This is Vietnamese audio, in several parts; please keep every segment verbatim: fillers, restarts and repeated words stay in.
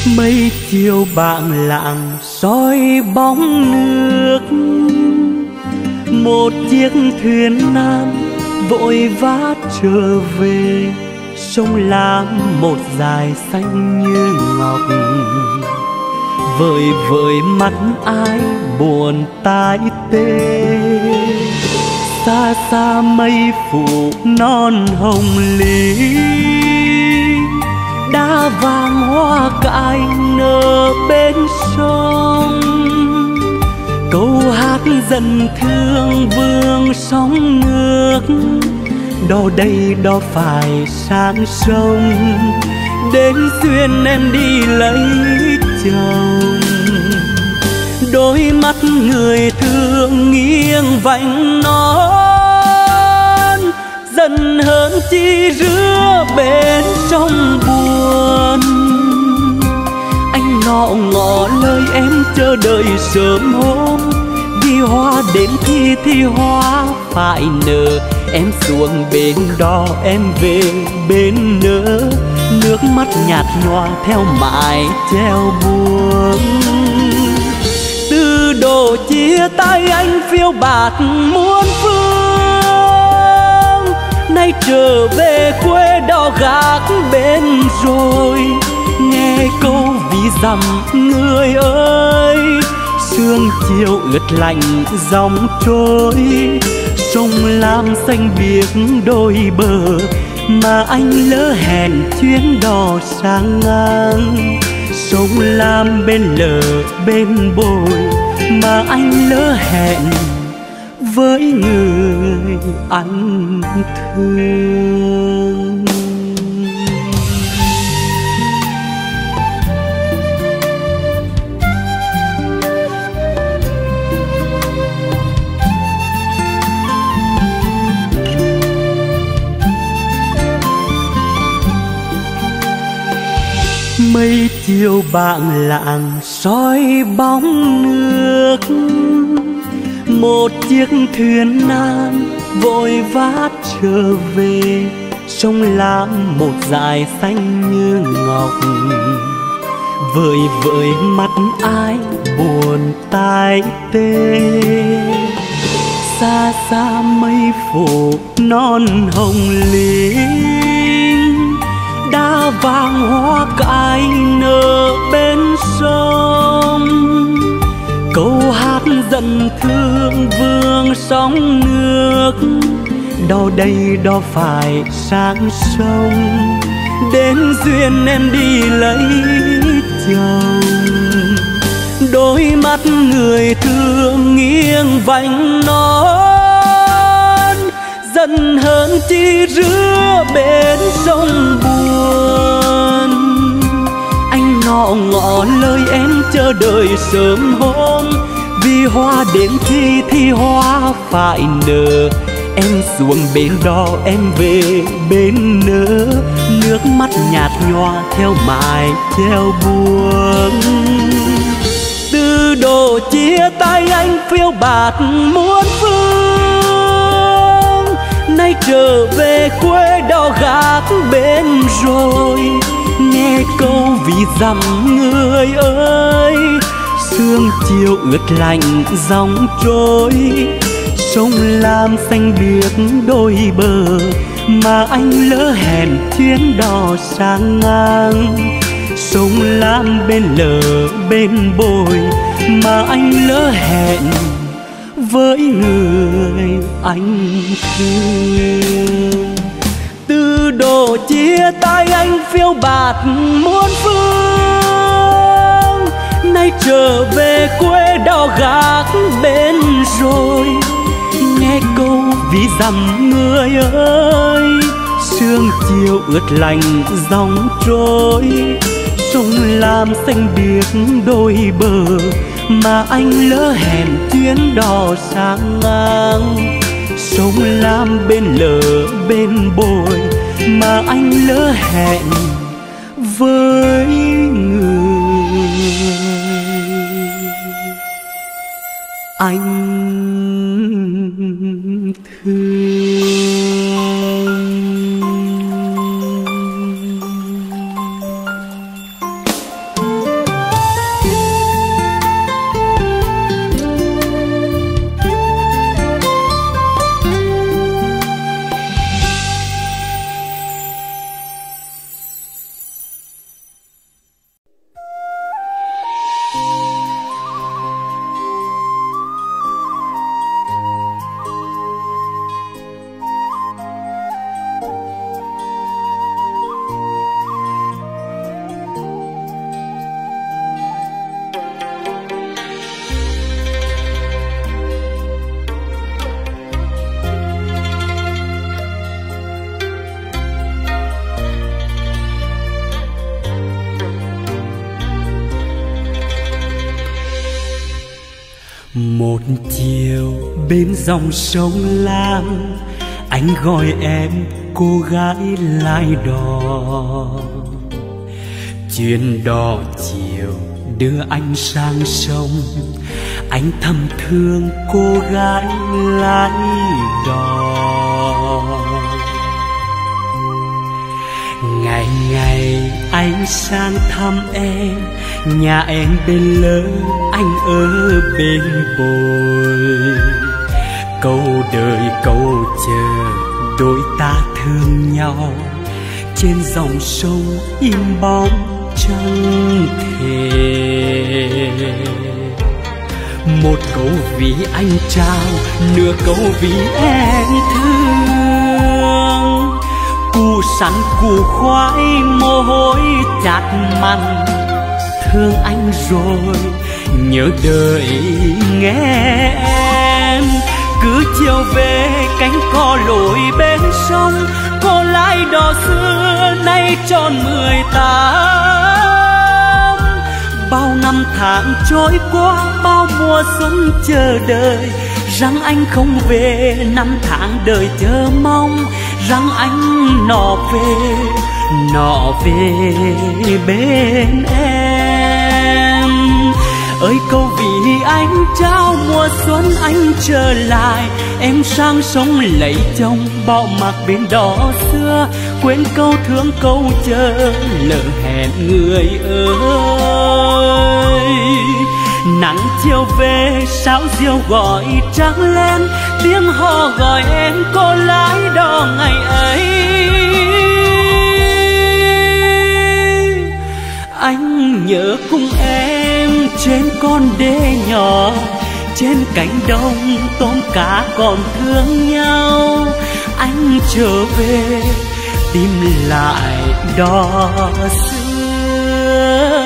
Mây chiều bảng lạng soi bóng nước, một chiếc thuyền nan vội vã trở về. Sông Lam một dải xanh như ngọc, vời vợi mắt ai buồn tai tê. Xa xa mây phủ non hồng lý, đá vàng hoa cải nở bên sông. Câu hát dần thương vương sóng nước, đò đây đò phải sang sông. Đến duyên em đi lấy chồng, đôi mắt người thương nghiêng vành non. Dần hơn chi rứa bên trong buồn, anh ngọ ngọ lời em chờ đợi sớm hôm. Vì hoa đến thì thì hoa phải nở, em xuống bên đó em về bên nỡ. Nước mắt nhạt nhòa theo mãi treo buông. Từ độ chia tay anh phiêu bạt muôn phương, nay trở về quê đò gác bên rồi. Nghe câu ví dặm người ơi, sương chiều ướt lạnh dòng trôi. Sông Lam xanh biếc đôi bờ, mà anh lỡ hẹn chuyến đò sang ngang. Sông Lam bên lờ bên bồi, mà anh lỡ hẹn với người anh thương. Mây chiều bảng lạng soi bóng nước, một chiếc thuyền nan vội vã trở về. Sông Lam một dải xanh như ngọc, vời vợi mắt ai buồn tai tê. Xa xa mây phủ non hồng linh, đá vàng hoa cải nở bên sông. Câu hát dần thương vương sóng nước, đò đây đò phải sang sông. Đến duyên em đi lấy chồng, đôi mắt người thương nghiêng vành non. Dần hơn chi rứa bên sông buồn, anh ngọ ngọ lời em chờ đợi sớm hôm. Vì hoa đến thì thì hoa phải nở, em xuống bên đó em về bên nỡ. Nước mắt nhạt nhòa theo mãi treo buông. Từ độ chia tay anh phiêu bạt muôn phương, nay trở về quê đò gác bên rồi. Nghe câu ví dặm người ơi, sương chiều ướt lạnh dòng trôi. Sông Lam xanh biếc đôi bờ, mà anh lỡ hẹn chuyến đò sang ngang. Sông Lam bên lờ bên bồi, mà anh lỡ hẹn với người anh thương. Từ độ chia tay anh phiêu bạt muôn phương, nay trở về quê đò gác bên rồi. Nghe câu ví dặm người ơi, sương chiều ướt lạnh dòng trôi. Sông Lam xanh biếc đôi bờ, mà anh lỡ hẹn chuyến đò sang ngang. Sông Lam bên lờ bên bồi, mà anh lỡ hẹn với người anh thương. Một chiều bên dòng sông Lam, anh gọi em cô gái lái đò. Chuyến đò chiều đưa anh sang sông, anh thầm thương cô gái lái đò. Ngày ngày anh sang thăm em, nhà em bên lỡ, anh ở bên bồi. Câu đời câu chờ đôi ta thương nhau, trên dòng sông im bóng chẳng thể. Một câu vì anh trao, nửa câu vì em thương. Củ sắn củ khoai mồ hôi chát mặn, thương anh rồi nhớ đời nghe em. Cứ chiều về cánh cò lội bên sông, cô lái đò xưa nay tròn mười tám. Bao năm tháng trôi qua, bao mùa xuân chờ đợi, rằng anh không về. Năm tháng đời chờ mong, rằng anh nọ về, nọ về bên em. Ơi câu vì anh trao mùa xuân anh trở lại, em sang sông lấy chồng bỏ mặc bên đó xưa. Quên câu thương câu chờ lỡ hẹn người ơi. Nắng chiều về sao diều gọi trắng lên, tiếng hò gọi em cô lái đò ngày ấy. Anh nhớ cùng em trên con đê nhỏ, trên cánh đồng tôm cá còn thương nhau. Anh trở về tìm lại đò xưa.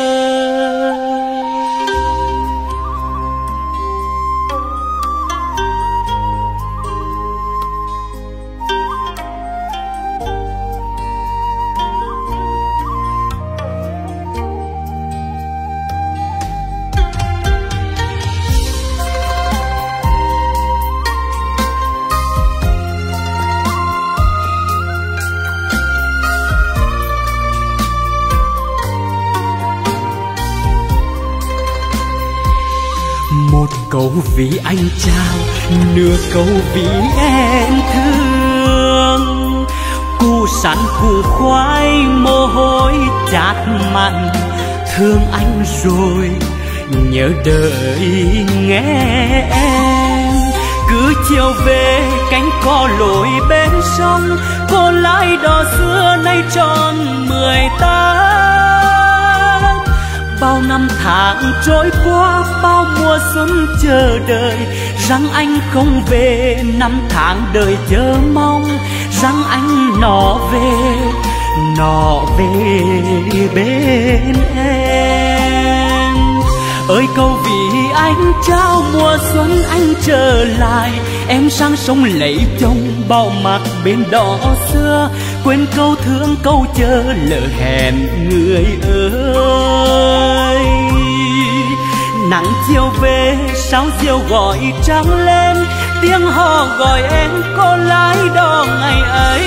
Một câu vì anh trao, nửa câu vì em thương. Củ sắn củ khoai mồ hôi chát mặn, thương anh rồi nhớ đời nghe em. Cứ chiều về cánh cò lội bên sông, cô lái đò xưa nay tròn mười tám. Bao năm tháng trôi qua, bao mùa xuân chờ đợi, rằng anh không về. Năm tháng đời chờ mong, rằng anh nọ về, nọ về bên em. Ơi câu vì anh trao mùa xuân anh trở lại, em sang sông lấy chồng bao mặc bên đó xưa. Quên câu thương câu chờ lỡ hẹn người ơi. Nắng chiều về sao diều gọi trắng lên, tiếng hò gọi em cô lái đò ngày ấy.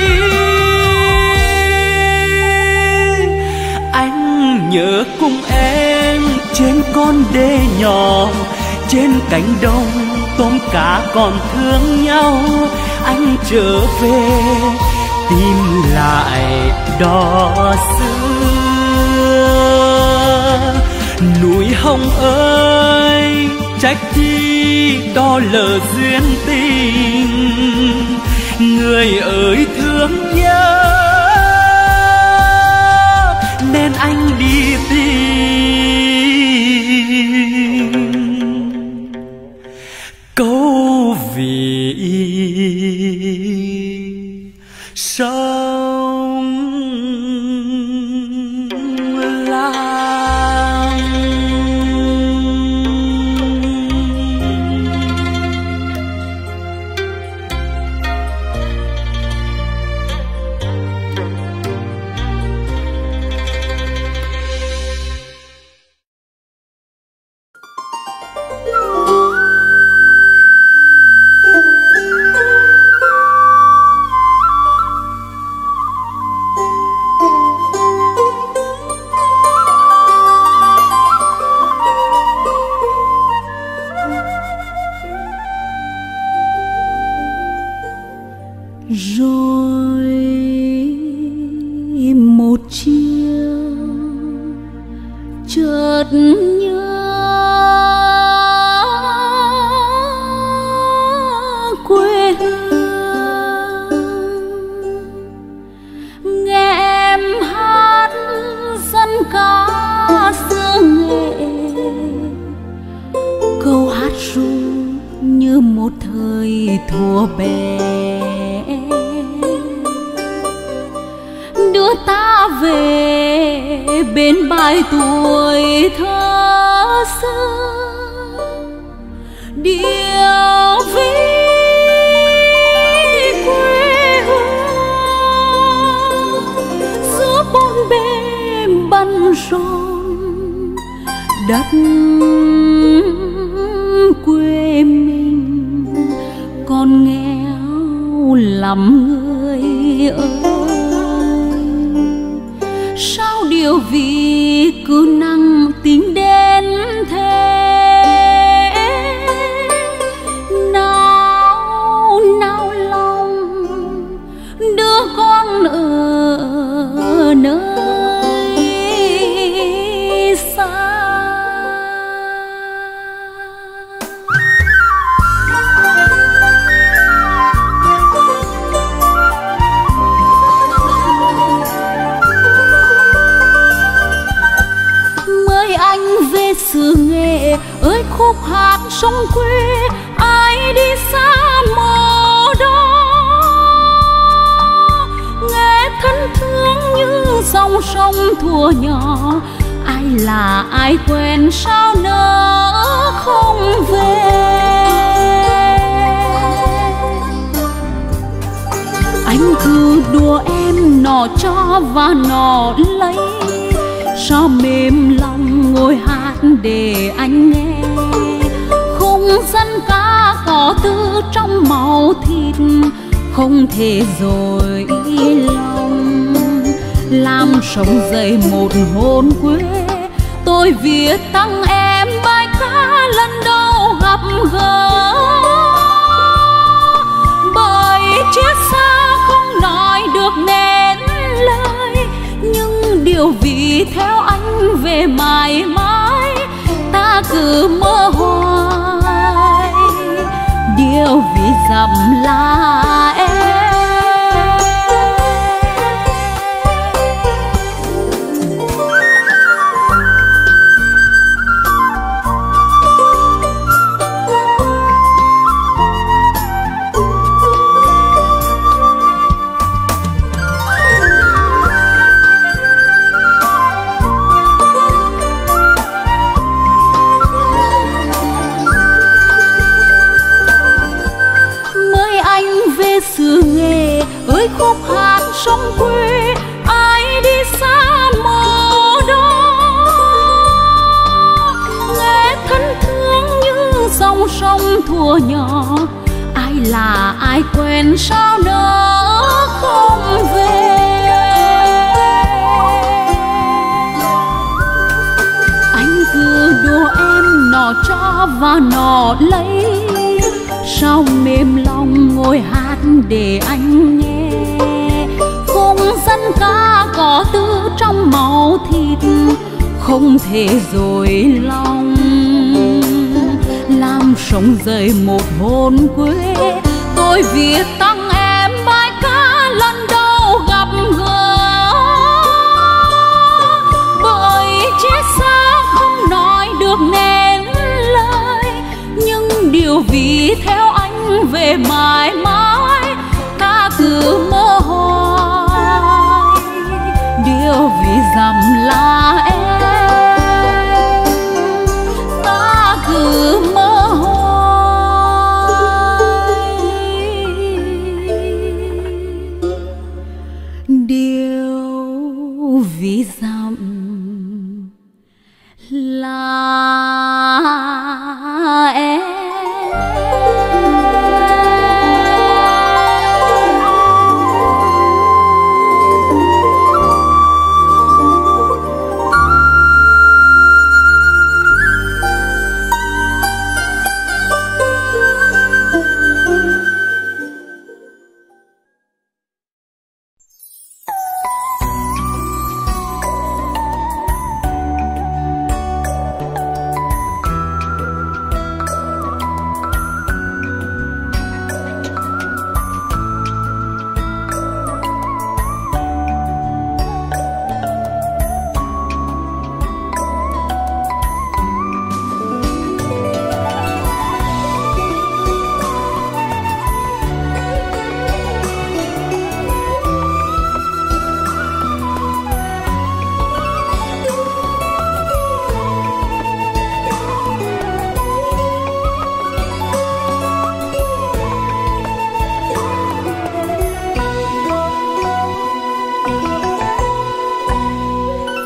Anh nhớ cùng em trên con đê nhỏ, trên cánh đồng tôm cá còn thương nhau. Anh trở về tìm lại đò xưa. Núi Hồng ơi trách chi đò lỡ duyên tình, người ơi thương nhớ nên anh đi tìm. Câu vì sông Lam. chợt nhớ quê hương, nghe em hát dân ca xưa nghệ, câu hát ru như một thời thuở bé, đưa ta về bên bãi tuổi thơ xưa. Điệu ví quê hương giữa bốn bề băn rộn, đất quê mình còn nghèo lắm người ơi. Sao điều vì cứ năng tính đến thế, nào nào lòng đứa con ở nơi xa. Mời anh về xứ Nghệ ơi khúc hát sông quê, ai đi xa mồ đó nghe thân thương như dòng sông thuở nhỏ. Ai là ai quen sao nỡ không về. Anh cứ đùa em nọ cho và nọ lấy, sao mềm lòng ngồi hát để anh nghe. Khung dân ca có tư trong máu thịt, không thể dối lòng làm sống dậy một hồn quê. Tôi viết tặng em bài ca lần đầu gặp gỡ, bởi chia xa không nói được nên lời, nhưng điều vì theo anh về mãi mãi ta cứ mơ hoài. Điều vì dặm là em. Xứ Nghệ ơi khúc hát sông quê, ai đi xa mồ đó nghe thân thương như dòng sông thuở nhỏ. Ai là ai quen sao nỡ không về. Anh cứ đùa em nọ cho và nọ lấy, sao mềm lòng ngồi hát để anh nghe. Khung dân ca có tư trong máu thịt, không thể dối lòng làm sống dậy một hồn quê. Tôi viết tặng em bài ca lần đầu gặp gỡ, bởi chia xa không nói được nên lời, nhưng điều vì theo anh về mãi mãi ta cứ mơ hoài. Điều vì dặm là em, ta cứ mơ hoài. Điều vì dặm là em.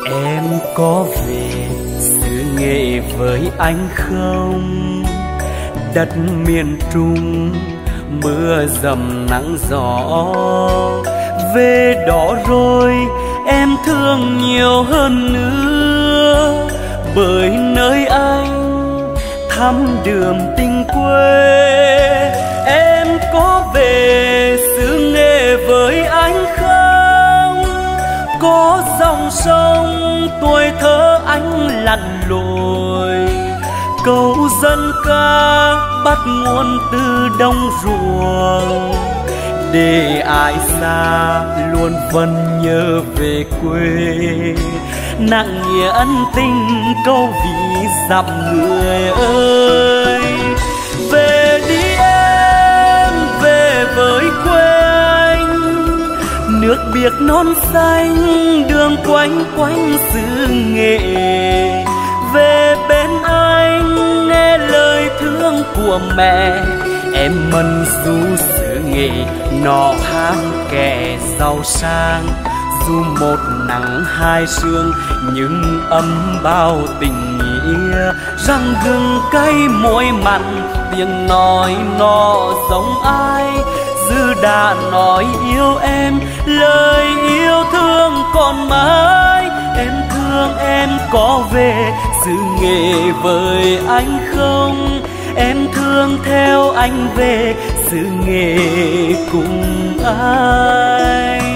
Em có về xứ Nghệ với anh không? Đất miền Trung mưa dầm nắng gió, về đó rồi em thương nhiều hơn nữa, bởi nơi anh thăm đường tình quê. Em có về xứ Nghệ với anh không? Có dòng sông tuổi thơ anh lặn lội, câu dân ca bắt nguồn từ đồng ruộng, để ai xa luôn vẫn nhớ về quê. Nặng nghĩa ân tình câu ví dặm người ơi. Về đi em, về với quê anh, nước biếc non xanh đường quanh quanh xứ Nghệ. Về bên anh nghe lời thương của mẹ, em mân du xứ Nghệ nọ ham kẻ giàu sang. Dù một nắng hai sương nhưng ấm bao tình nghĩa, răng gừng cay môi mặn tiếng nói nó giống ai. Dư đã nói yêu em, lời yêu thương còn mãi. Em thương em có về xứ Nghệ với anh không? Em thương theo anh về xứ Nghệ cùng anh.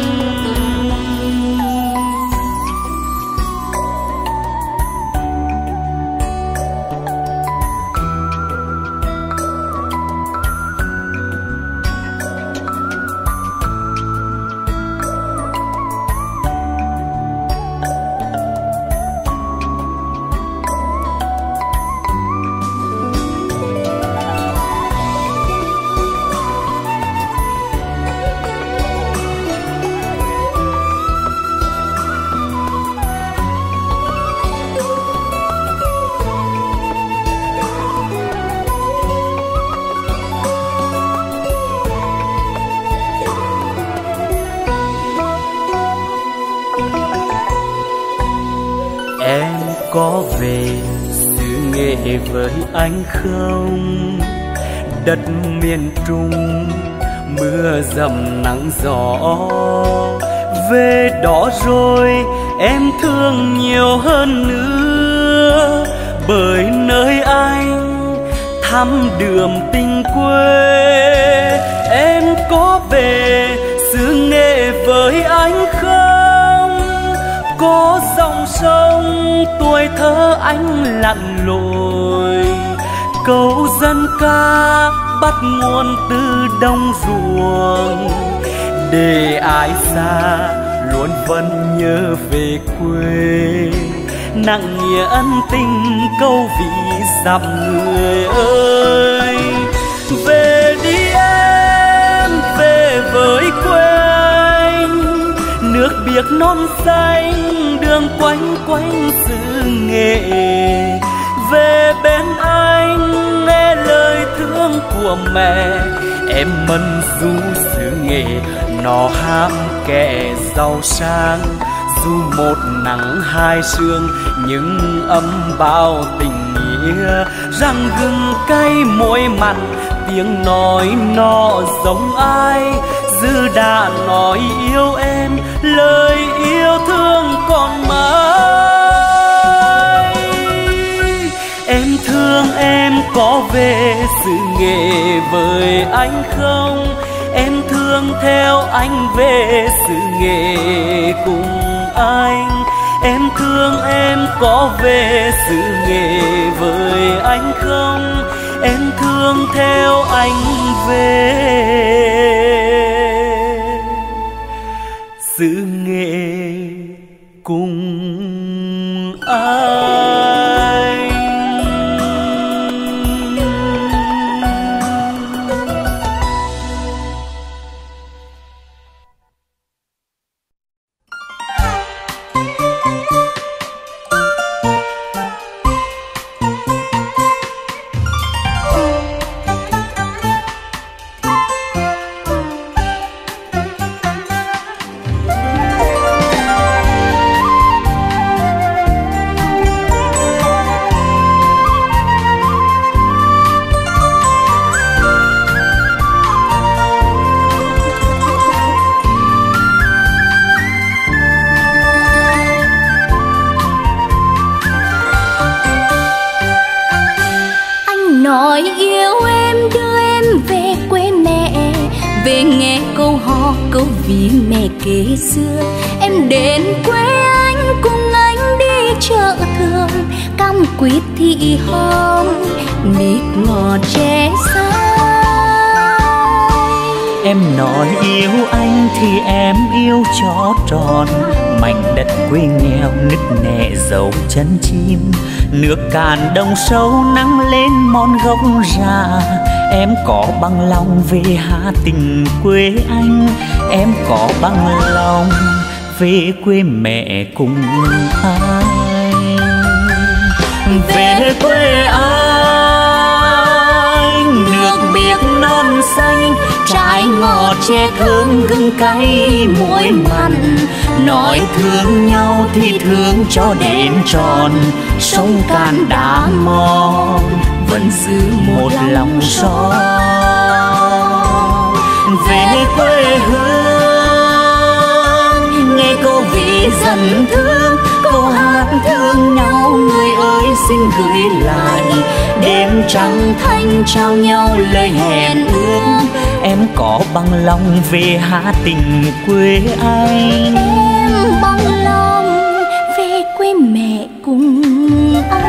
Có về xứ Nghệ với anh không? Đất miền Trung mưa dầm nắng gió, về đó rồi em thương nhiều hơn nữa, bởi nơi anh thăm đường tình quê. Em có về xứ Nghệ với anh không? Có dòng sông tuổi thơ anh lặn lội, câu dân ca bắt nguồn từ đồng ruộng, để ai xa luôn vẫn nhớ về quê. Nặng nghĩa ân tình câu ví dặm người ơi. Về đi em, về với quê anh, nước biếc non xanh đường quanh quanh xứ Nghệ. Về bên anh nghe lời thương của mẹ, em mân du xứ Nghệ nó ham kẻ giàu sang. Dù một nắng hai sương nhưng ấm bao tình nghĩa, răng gừng cay môi mặn tiếng nói nó giống ai. Dư đã nói yêu em, lời yêu thương còn mãi. Em thương em có về xứ Nghệ với anh không? Em thương theo anh về xứ Nghệ cùng anh. Em thương em có về xứ Nghệ với anh không? Em thương theo anh về xứ Nghệ cùng anh. nói yêu em đưa em về quê mẹ, về nghe câu hò câu ví mẹ kể xưa. Em đến quê anh cùng anh đi chợ thường, cam quýt thị hồng mít ngọt tre xanh. Em nói yêu anh thì em yêu cho tròn, mảnh đất quê nghèo nứt nẻ dấu chân chim. Nước cạn đồng sâu nắng lên mòn gốc già, em có bằng lòng về hạ tình quê anh. Em có bằng lòng về quê mẹ cùng anh. Về quê anh, nước biếc non xanh, trái ngọt tre thơm gừng cay muối mặn. Nói thương nhau thì thương cho đến tròn, sông Cạn đá mòn vẫn giữ một lòng son. Về quê hương, nghe câu ví dần thương, câu hát thương nhau người ơi xin gửi lại. Đêm trăng thanh trao nhau lời hẹn ước, em có bằng lòng về hạ tình quê anh. Em bằng lòng về quê mẹ cùng anh.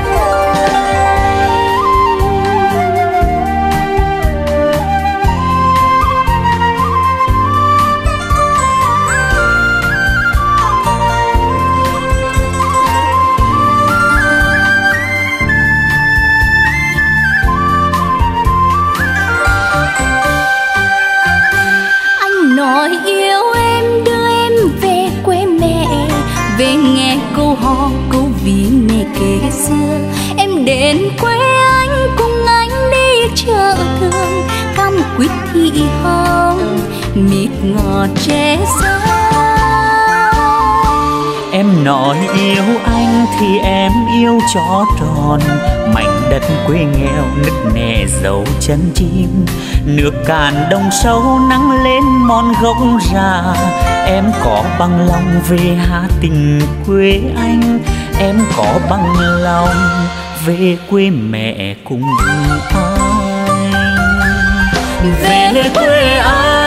Nói yêu em đưa em về quê mẹ, về nghe câu hò câu ví mẹ kể xưa. Em đến quê anh cùng anh đi chợ thường, cam quýt thị hồng mít ngọt tre xanh. Em nói yêu anh thì em yêu cho tròn, mảnh đất quê nghèo nứt nẻ dấu chân chim. Nước cạn đồng sâu nắng lên mòn gốc già, em có bằng lòng về hạ tình quê anh. Em có bằng lòng về quê mẹ cùng anh. Về quê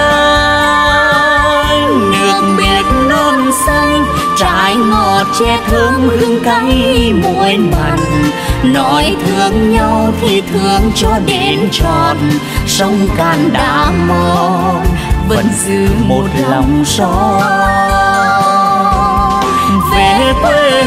anh, nước biếc non xanh, trái ngọt tre thơm hương cay muối mặn. Nói thương nhau thì thương cho đến tròn, sông Cạn đá mòn vẫn giữ một lòng son. Về quê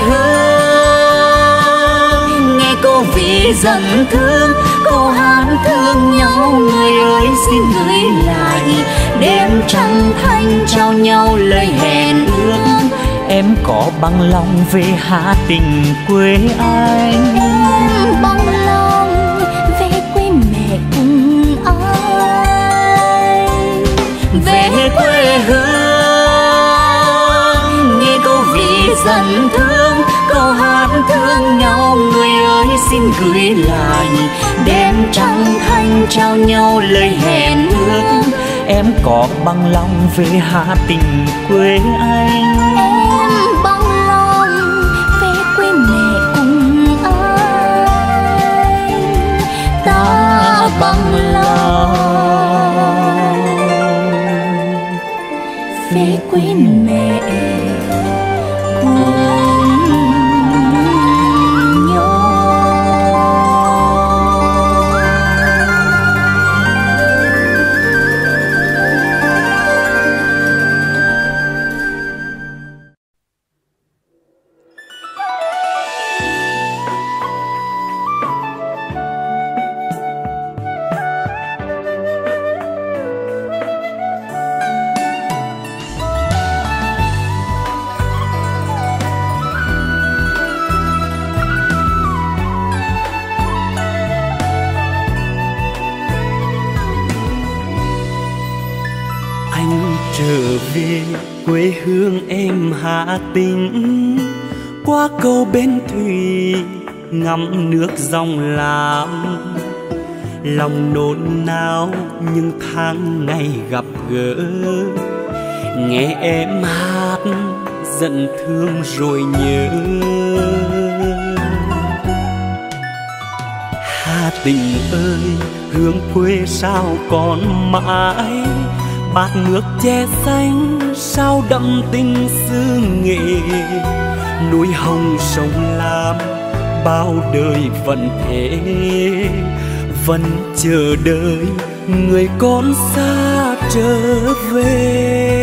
hương, nghe câu ví dần thương, câu hát thương nhau người ơi xin gửi lại. Đêm trăng thanh trao nhau lời hẹn ước, em có bằng lòng về hạ tình quê anh. Em bằng lòng về quê mẹ cùng anh. Về quê hương, nghe câu ví dần thương, câu hát thương nhau người ơi xin gửi lại. Đêm trăng thanh trao nhau lời hẹn ước, em có bằng lòng về hạ tình quê anh. Em bằng lòng về quê mẹ cùng anh. Ta bằng lòng về quê mẹ cùng nhau. Trở về quê hương em Hà Tĩnh, qua cầu Bến Thủy ngắm nước dòng Lam. Lòng nôn nao những tháng ngày gặp gỡ, nghe em hát giận thương rồi nhớ. Hát tình ơi, hương quê sao còn mãi, bát nước che xanh sao đậm tình xứ Nghệ. Núi hồng sông Lam bao đời vẫn thế, vẫn chờ đợi người con xa trở về.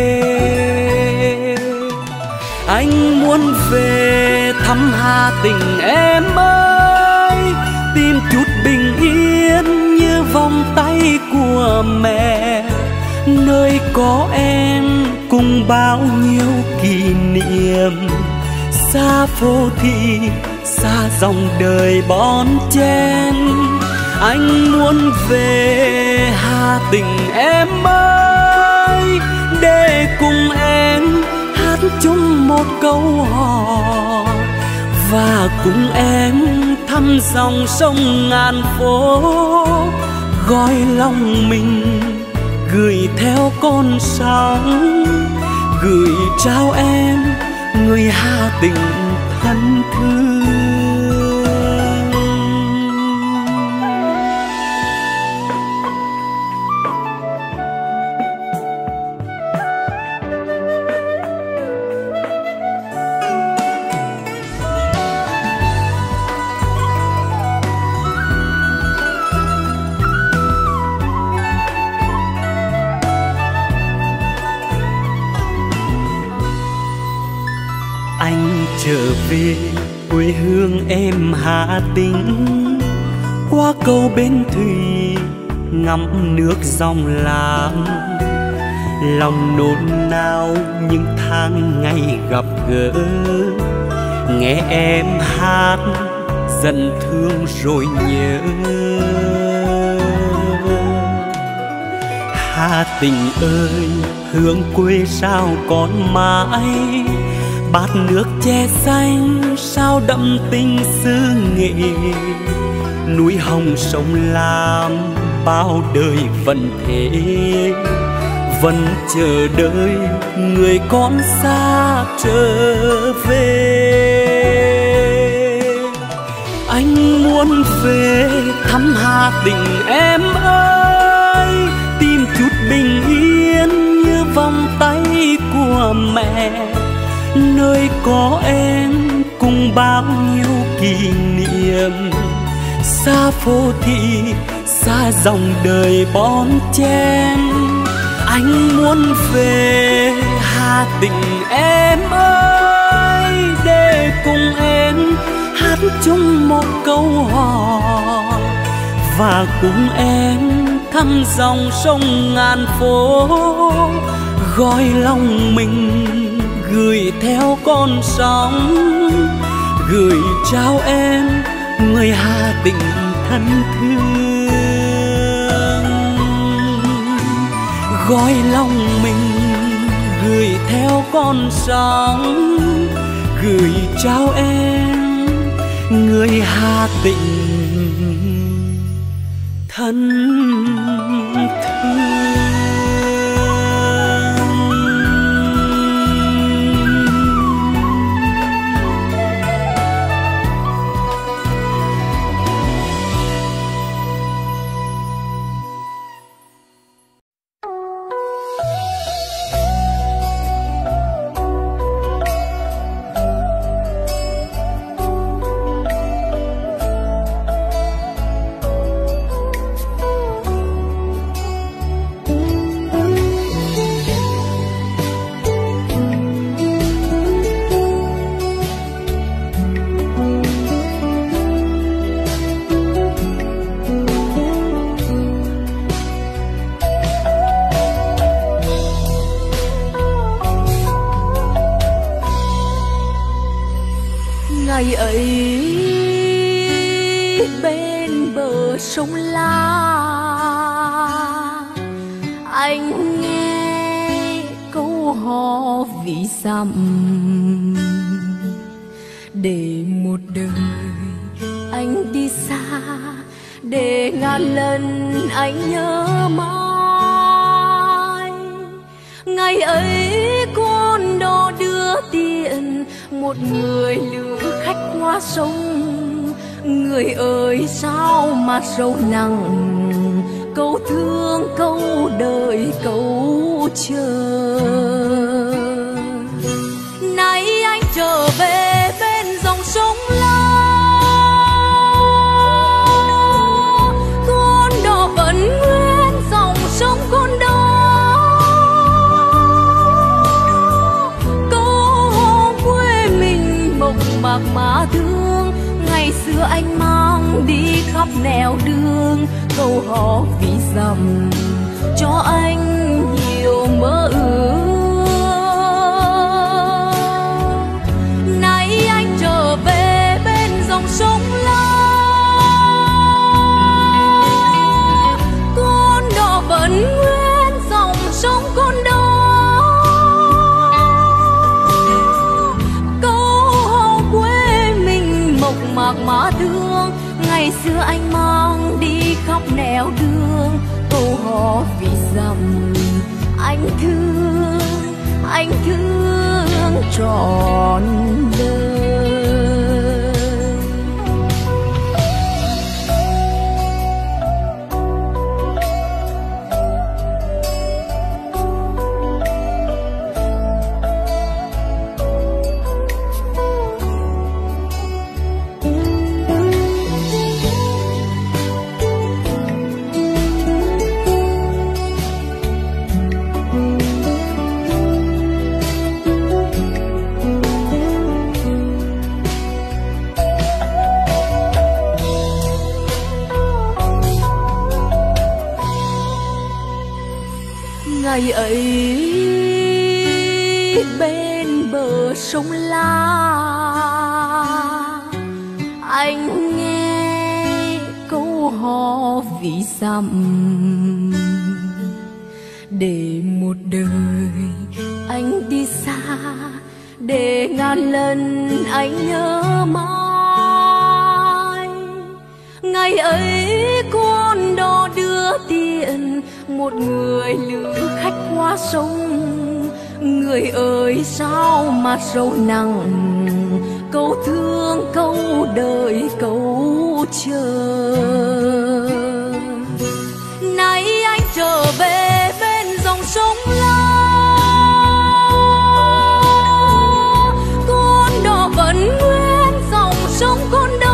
Anh muốn về thăm Hà Tĩnh em ơi, tìm chút bình yên như vòng tay của mẹ, nơi có em cùng bao nhiêu kỷ niệm. Xa phố thị, xa dòng đời bon chen, anh muốn về Hà Tĩnh em ơi, để cùng em hát chung một câu hò, và cùng em thăm dòng sông ngàn phố, gọi lòng mình gửi theo con sóng, gửi trao em người Hà Tĩnh thân thương. Anh trở về quê hương em Hà Tĩnh, qua cầu Bến Thủy ngắm nước dòng Lam, lòng nôn nao những tháng ngày gặp gỡ, nghe em hát dần thương rồi nhớ. Hà Tĩnh ơi, hương quê sao còn mãi, bát nước che xanh sao đậm tình xứ Nghệ. Núi hồng sông Lam bao đời vẫn thế, vẫn chờ đợi người con xa trở về. Anh muốn về thăm Hà Tĩnh em ơi, tìm chút bình yên như vòng tay của mẹ, nơi có em cùng bao nhiêu kỷ niệm. Xa phố thị, xa dòng đời bon chen, anh muốn về Hà Tĩnh em ơi, để cùng em hát chung một câu hò, và cùng em thăm dòng sông ngàn phố, gọi lòng mình gửi theo con sóng, gửi trao em người Hà Tĩnh thân thương. Gọi lòng mình gửi theo con sóng, gửi trao em người Hà Tĩnh thân thương. Ngày ấy bên bờ sông La, anh nghe câu hò ví dặm, để một đời anh đi xa, để ngàn lần anh nhớ mãi. Ngày ấy con đò đưa tiền, một người lữ khách qua sông, Người ơi sao mà sâu nặng, câu thương câu đợi câu chờ. Nay anh trở về bên dòng sông La, con đò vẫn nguyên dòng sông con đó. Câu hò quê mình mộc mạc mà thương, ngày xưa anh mang đi khắp nẻo đường. Câu hò ví dặm cho anh nhiều mơ ước. Nay anh trở về bên dòng sông La, con đò vẫn nguyên dòng sông con đó. Câu hò quê mình mộc mạc mà thương, ngày xưa anh mang đi khắp nẻo đường. Câu hò vì dặm anh thương, anh thương trọn đời. Ngày ấy bên bờ sông La, anh nghe câu hò ví dặm. Để một đời anh đi xa, để ngàn lần anh nhớ mãi. Ngày ấy con đò đưa tiền, một người lữ khách qua sông. Người ơi sao mà sâu nặng, câu thương câu đợi câu chờ. Nay anh trở về bên dòng sông La, con đò vẫn nguyên dòng sông con đó.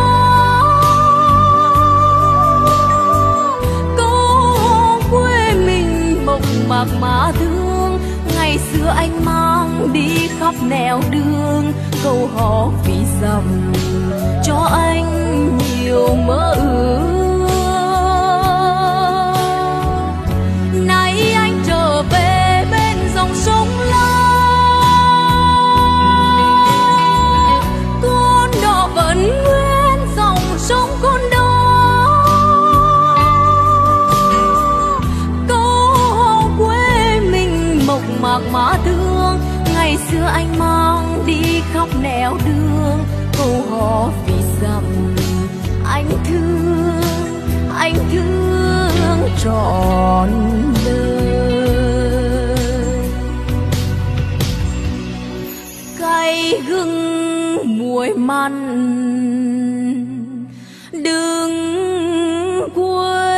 Mạc mà thương, ngày xưa anh mang đi khắp nẻo đường. Câu hò ví dặm cho anh nhiều mơ ước. Nay anh trở về bên dòng sông La, con đò vẫn nguyên dòng sông con đó. Mạc mà thương, ngày xưa anh mang đi khắp nẻo đường. Câu hò vì dặm anh thương, anh thương trọn đời. Cay gừng muối mặn đừng quên,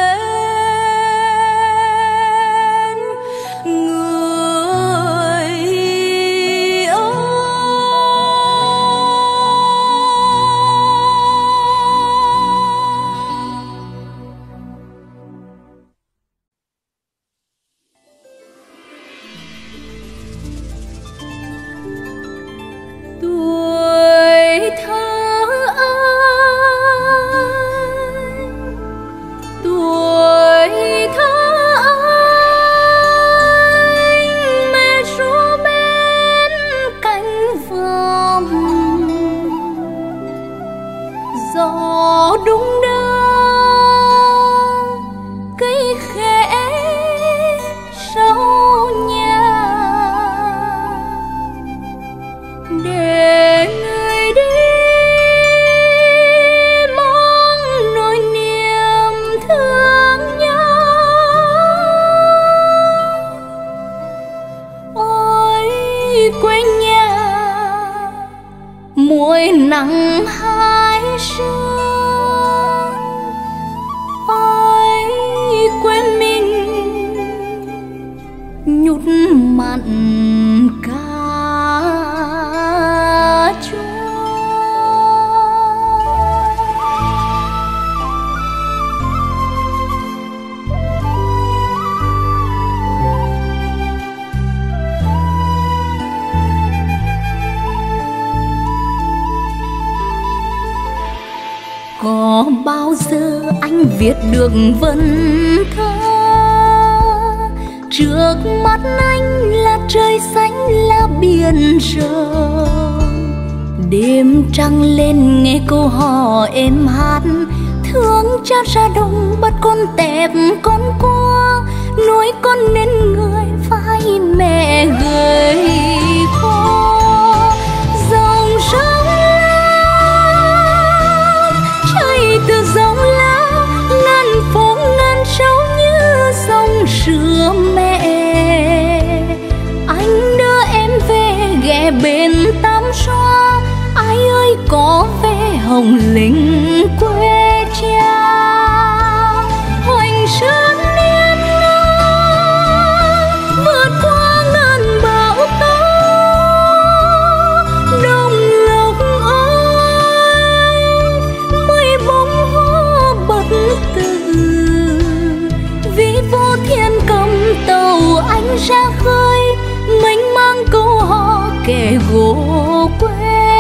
muối nắng hai sương. Có bao giờ anh viết được vần thơ, trước mắt anh là trời xanh là biển rộng, đêm trăng lên nghe câu hò êm hát, thương cha ra đồng bắt con tẹp con cua, nuôi con nên người phải mẹ gầy khô. Dòng sông lớn chảy từ dòng lá, ngàn phố ngàn sâu như dòng sữa mẹ. Anh đưa em về ghé bên Tam Xoa, ai ơi có về Hồng Linh quê cha. Hoành sơn niên ngang vượt qua ngàn bão tố, đồng lộc ơi mây bông hoa bật từ, vì vô thiên cầm tàu anh ra khơi, mênh mang câu hò kẻ gỗ quê.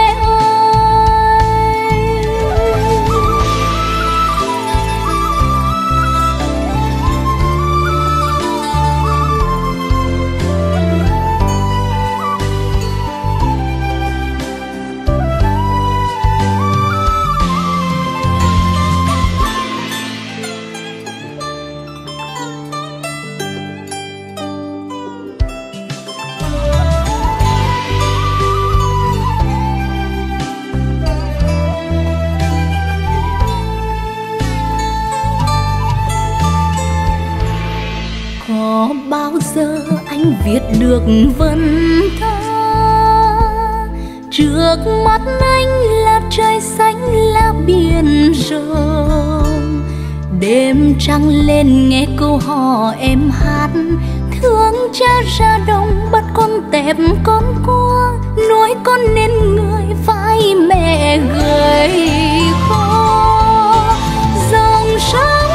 Có bao giờ anh viết được vần thơ, trước mắt anh là trời xanh là biển rộng, đêm trăng lên nghe câu hò êm hát, thương cha ra đồng bắt con tẹp con cua, nuôi con nên người phải mẹ gầy khô. Dòng sông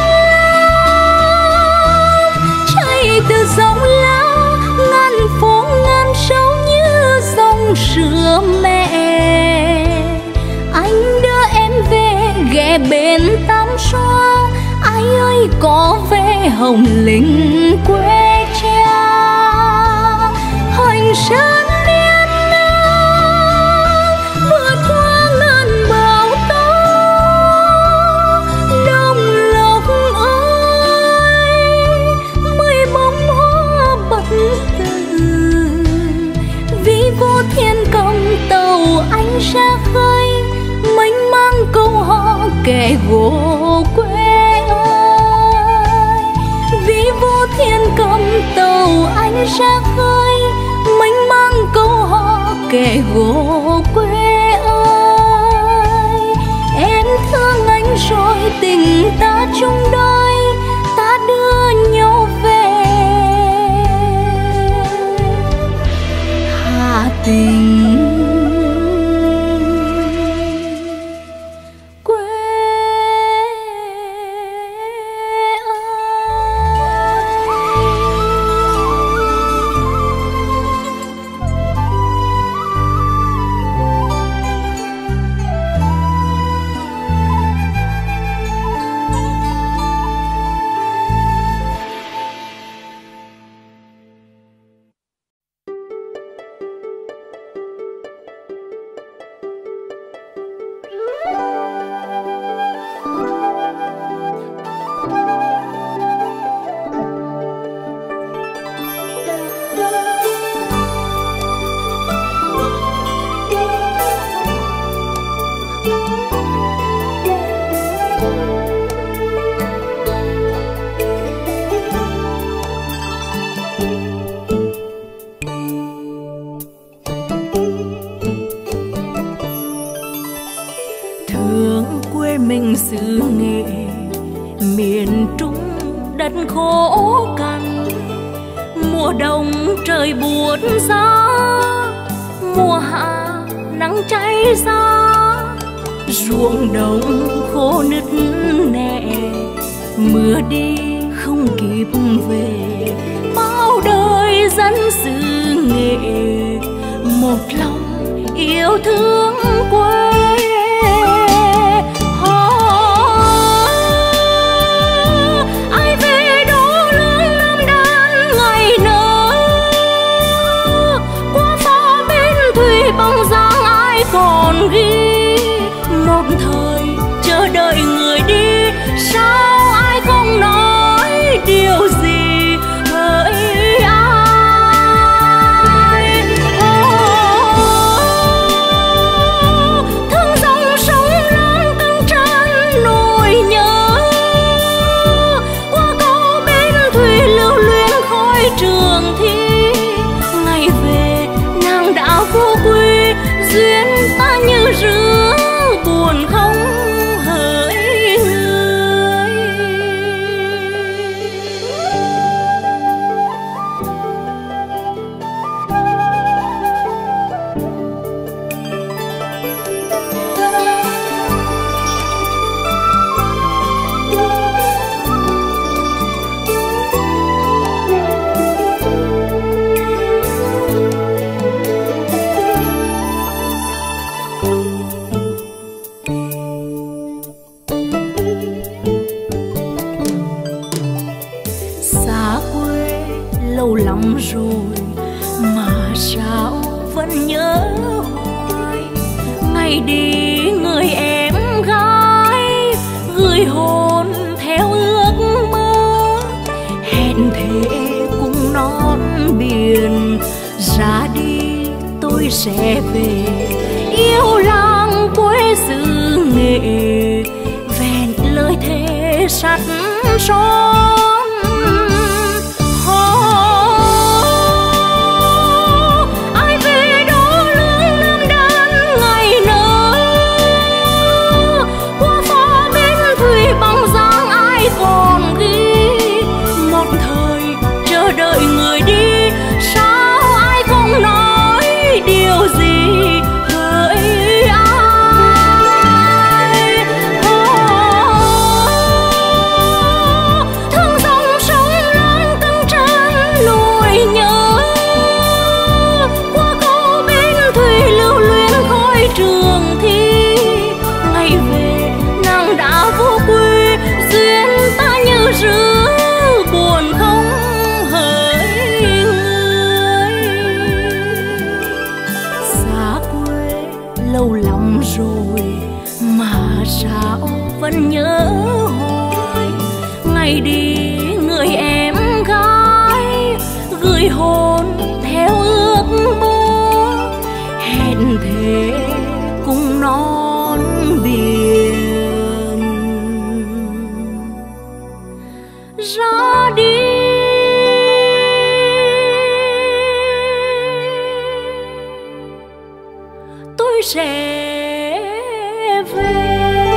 từ dòng lá, ngàn phố ngàn sâu như dòng sữa mẹ. Anh đưa em về ghé bên Tam Xoa, ai ơi có về Hồng Linh quê cha. Hoành sơn niên ngang vượt qua ngàn bão tố, đồng lộc ơi mây bông hoa bật từ, vì vô thiên cầm tàu anh ra khơi, mênh mang câu hò kẻ gỗ quê ơi. Vì vô thiên cầm tàu anh ra khơi, mênh mang câu hò kẻ gỗ quê ơi. Em thương anh rồi tình ta chung đôi, ta đưa nhau về Hà Tình. mình xứ Nghệ, miền Trung đất khô cằn. Mùa đông trời buốt giá, mùa hạ nắng cháy giá. Ruộng đồng khô nứt nẻ, mưa đi không kịp về. Bao đời dân xứ Nghệ, một lòng yêu thương quê. Hò một thời chờ đợi người đi, sao ai không nói điều gì hỡi ai. Oh, thương dòng sông lớn từng tràn nỗi nhớ, qua câu bên thủy lưu luyến khói trường thi. Ngày về nàng đã vô quy, duyên ta như rứa buồn không hỡi người. Xa quê lâu lắm rồi mà sao vẫn nhớ hoài. Ngày đi người em gái gửi hồn theo ước mơ, hẹn thề cùng non biển. Ra đi tôi sẽ về yêu làng quê xứ Nghệ, vẹn lời thề sắt son. Đợi người đi, sao ai không nói điều gì hỡi ai. Oh, thương dòng sông lớn từng tràn nỗi nhớ, qua câu bên thủy lưu luyến khói trường thi. Ngày về nàng đã vô quy, duyên ta như rứa buồn không hỡi người. Xa quê lâu lắm rồi mà sao vẫn nhớ hoài. Ngày đi người em gái gửi hồn theo ước mơ, hẹn thề cùng non biển. Ra đi tôi sẽ về.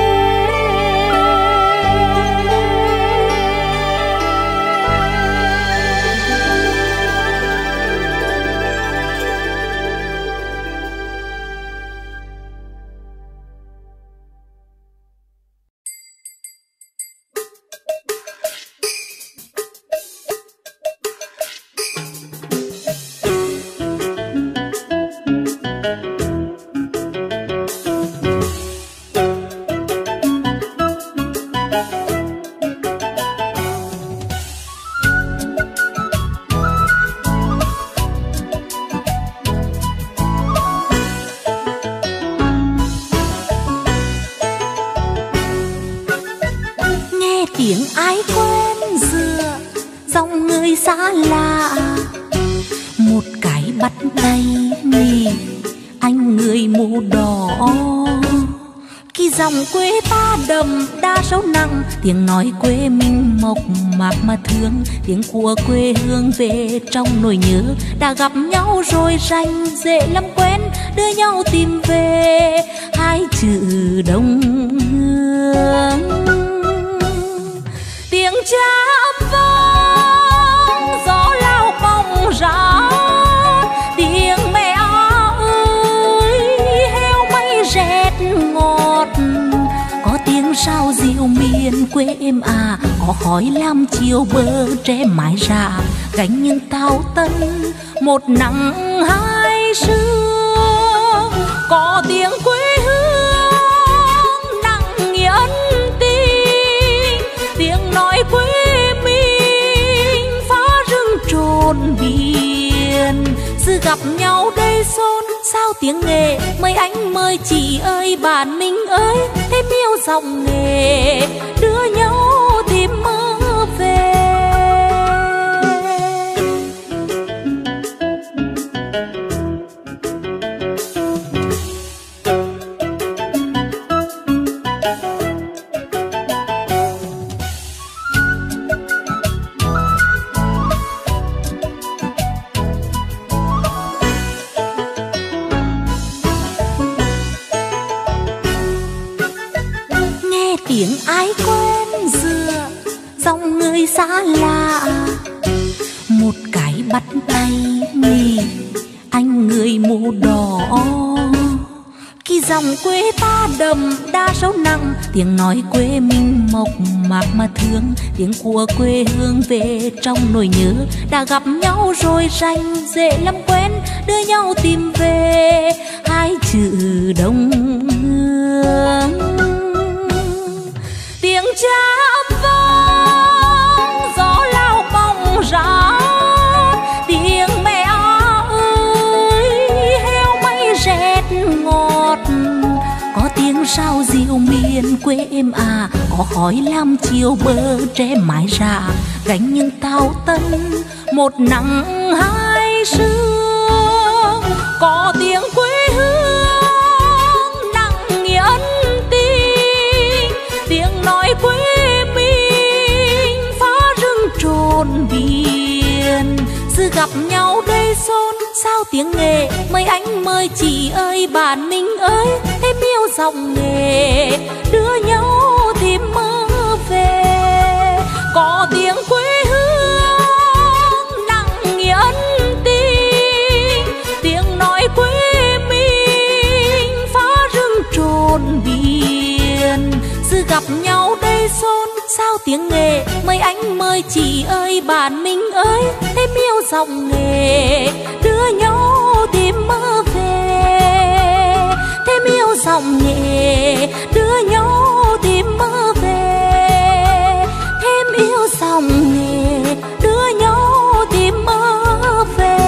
Tiếng ai quen dựa dòng người xa lạ, một cái bắt tay nhỉ anh người mù đỏ. Khi dòng quê ta đậm đa sâu nặng, tiếng nói quê mình mộc mạc mà thương. Tiếng của quê hương về trong nỗi nhớ, đã gặp nhau rồi rành dễ lắm quen, đưa nhau tìm về hai chữ đồng hương. Tiếng chạm vang gió lao bóng ra, tiếng mẹ ơi heo may rét ngọt. Có tiếng sao diều miền quê em à, có khói lam chiều bờ tre mái rạ, gánh những tàu tân một nắng hai sương. Có tiếng quê hương nặng nghĩa ân tình, tiếng nói quê mình phá rừng trồn biển. Sự gặp nhau đây xôn xao tiếng nghề mời anh mời chị ơi bạn mình ơi, thêm yêu dòng nghề đưa nhau tìm mơ về. Tiếng ai quen dựa dòng người xa lạ, một cái bắt tay nhỉ anh người mũ đỏ. Khi dòng quê ta đậm đa sâu nặng, tiếng nói quê mình mộc mạc mà thương, tiếng của quê hương về trong nỗi nhớ. Đã gặp nhau rồi rành dễ lắm quen, đưa nhau tìm về hai chữ đồng hương. Tiếng chắp vang gió lao bóng rát, tiếng mẹ ơi heo may rét ngọt. Có tiếng sao diều miền quê em à, có khói lam chiều bờ tre mái rạ, gánh những tàu tân một nắng hai sương. Có tiếng quê hương nặng nghĩa ân tình, tiếng nói quê mình phá rừng trồn biển. Sự gặp nhau đây xôn sao tiếng nghề mời anh mời chị ơi bạn mình ơi, thêm yêu dòng nghề đưa nhau tìm mơ về. Có tiếng quê hương nặng nghĩa ân tình, tiếng nói quê mình phá rừng trồn biển. Sự gặp nhau đây xôn sao tiếng nghề mời anh mời chị ơi bạn mình ơi, thêm yêu dòng nghề đưa nhau tìm mơ về. Thêm yêu dòng nghề đưa nhau tìm mơ về. Thêm yêu dòng nghề đưa nhau tìm mơ về.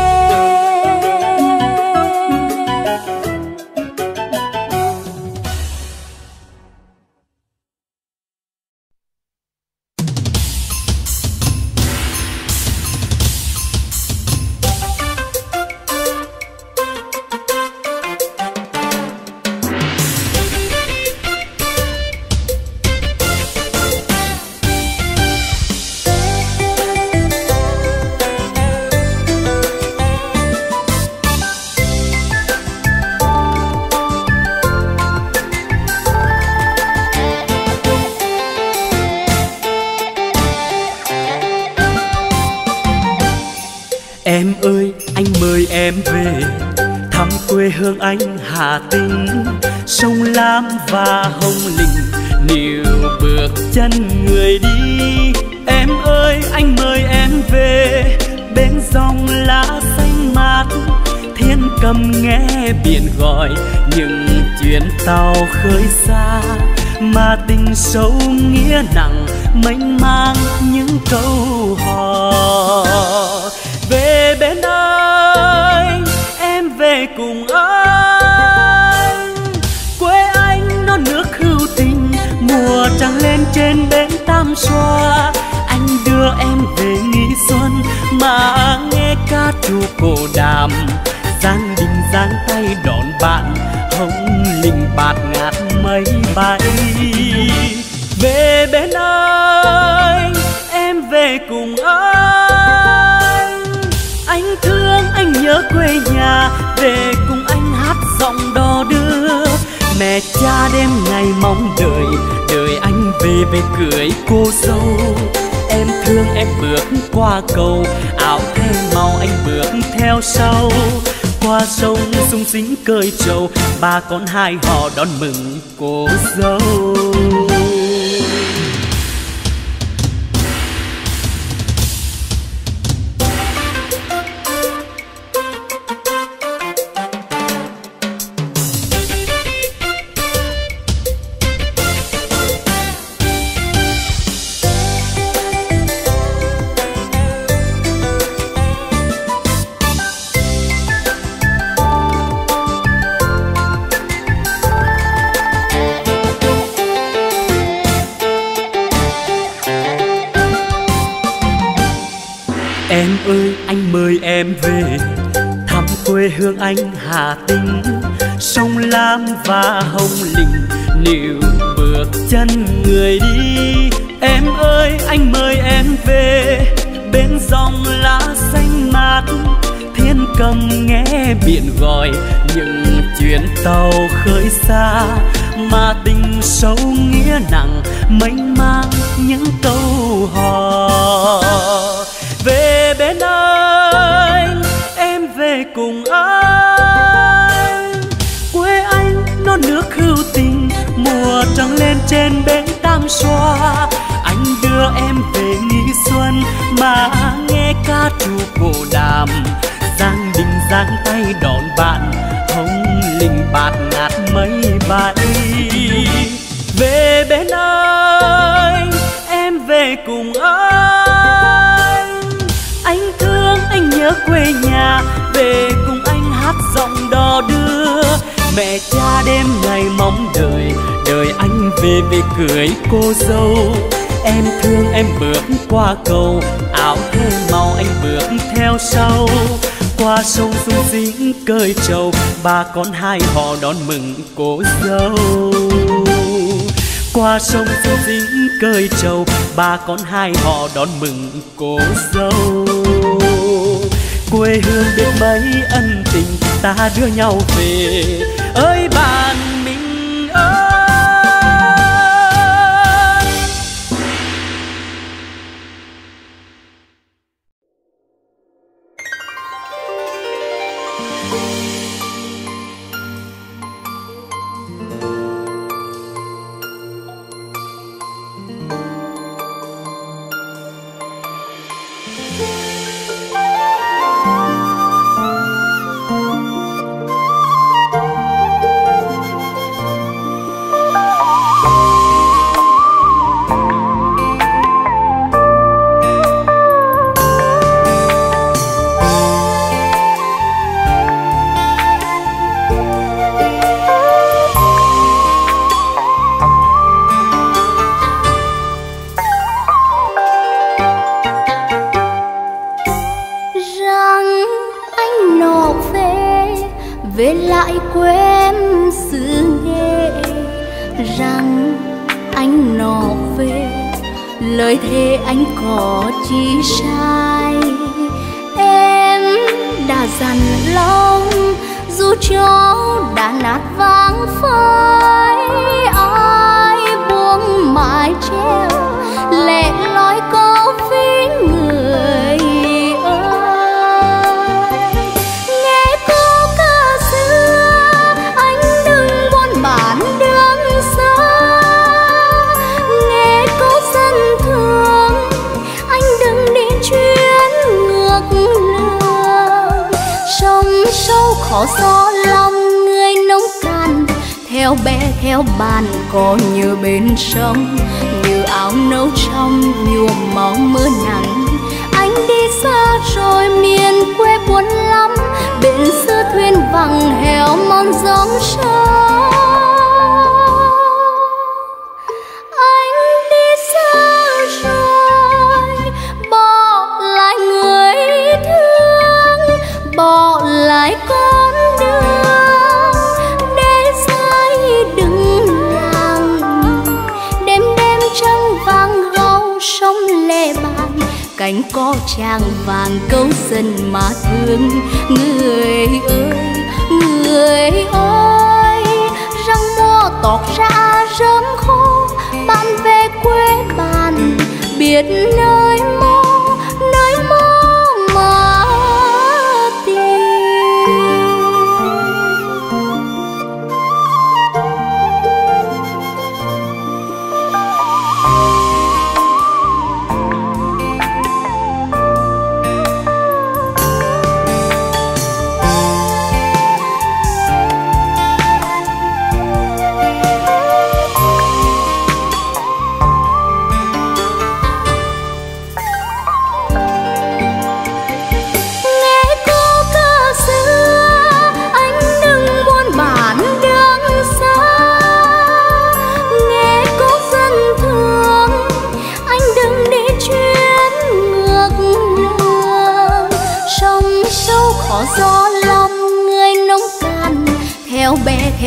Em ơi, anh mời em về thăm quê hương anh Hà Tĩnh. Sông Lam và Hồng Lĩnh níu bước chân người đi. Em ơi, anh mời em về bên dòng lá xanh mát. Thiên cầm nghe biển gọi những chuyến tàu khơi xa, mà tình sâu nghĩa nặng mênh mang những câu hò. Về bên anh, em về cùng anh. Quê anh non nước hữu tình, mùa trăng lên trên bến Tam Xoa. Anh đưa em về nghỉ xuân mà nghe ca trù cổ đàm. Giang đình giang tay đón bạn, Hồng Lĩnh bạt ngát mây bay. Về bên anh, em về cùng anh. Anh thương anh nhớ quê nhà, về cùng anh hát giọng đò đưa. Mẹ cha đêm ngày mong đợi, đợi anh về về cưới cô dâu. Em thương em bước qua cầu, áo thêm màu anh bước theo sau. Qua sông sung sính cơi trầu, ba con hai họ đón mừng cô dâu. Em ơi anh mời em về thăm quê hương anh Hà Tĩnh, sông Lam và Hồng Lĩnh níu bước chân người đi. Em ơi anh mời em về bên dòng lá xanh mát, thiên cầm nghe biển gọi những chuyến tàu khơi xa, mà tình sâu nghĩa nặng mênh mang những câu hò. Về bên anh, em về cùng anh, quê anh non nước hữu tình, mùa trăng lên trên bến Tam Xoa. Anh đưa em về nghỉ xuân mà nghe ca trù cổ đàm, giang đình giang tay đón bạn, hồng linh bạt ngát mây bay. Về bên anh, em về cùng anh, anh thương anh nhớ quê nhà, về cùng anh hát giọng đò đưa. Mẹ cha đêm ngày mong đợi, đợi anh về về cưới cô dâu. Em thương em bước qua cầu, áo thơ màu anh bước theo sau. Qua sông sung dính cơi trầu, bà con hai họ đón mừng cô dâu. Qua sông sung dính cơi trầu, bà con hai họ đón mừng cô dâu. Quê hương biết mấy ân tình, ta đưa nhau về ơi bạn mình ơi. Về lại quê em xứ Nghệ, rằng anh nọ về lời thề anh có chi sai. Em đã dằn lòng dù cho đã nát vàng phai, ai buông mái treo lẻ loi câu với người ơi. Nghe câu ca xưa anh đừng buồn bản đường xa, nghe câu dân thương anh đừng đi chuyến ngược lường. Sông sâu khó gió lòng người nông cạn, theo bé theo bàn có như bên sông, như áo nâu trong nhuộm máu mưa nắng. Anh đi xa rồi miền quê buồn lắm, bên xưa thuyền vắng heo mòn gióng sông. Anh đi xa rồi bỏ lại người thương, bỏ lại con đường để dài đừng làng. Đêm đêm trăng vàng gâu sông lệ bàn, cánh có tràng vàng câu dân mà thương. Người ơi người ơi, răng mò tọt ra rơm khô, bạn về quê bạn biết nơi mô nơi mô mà tìm.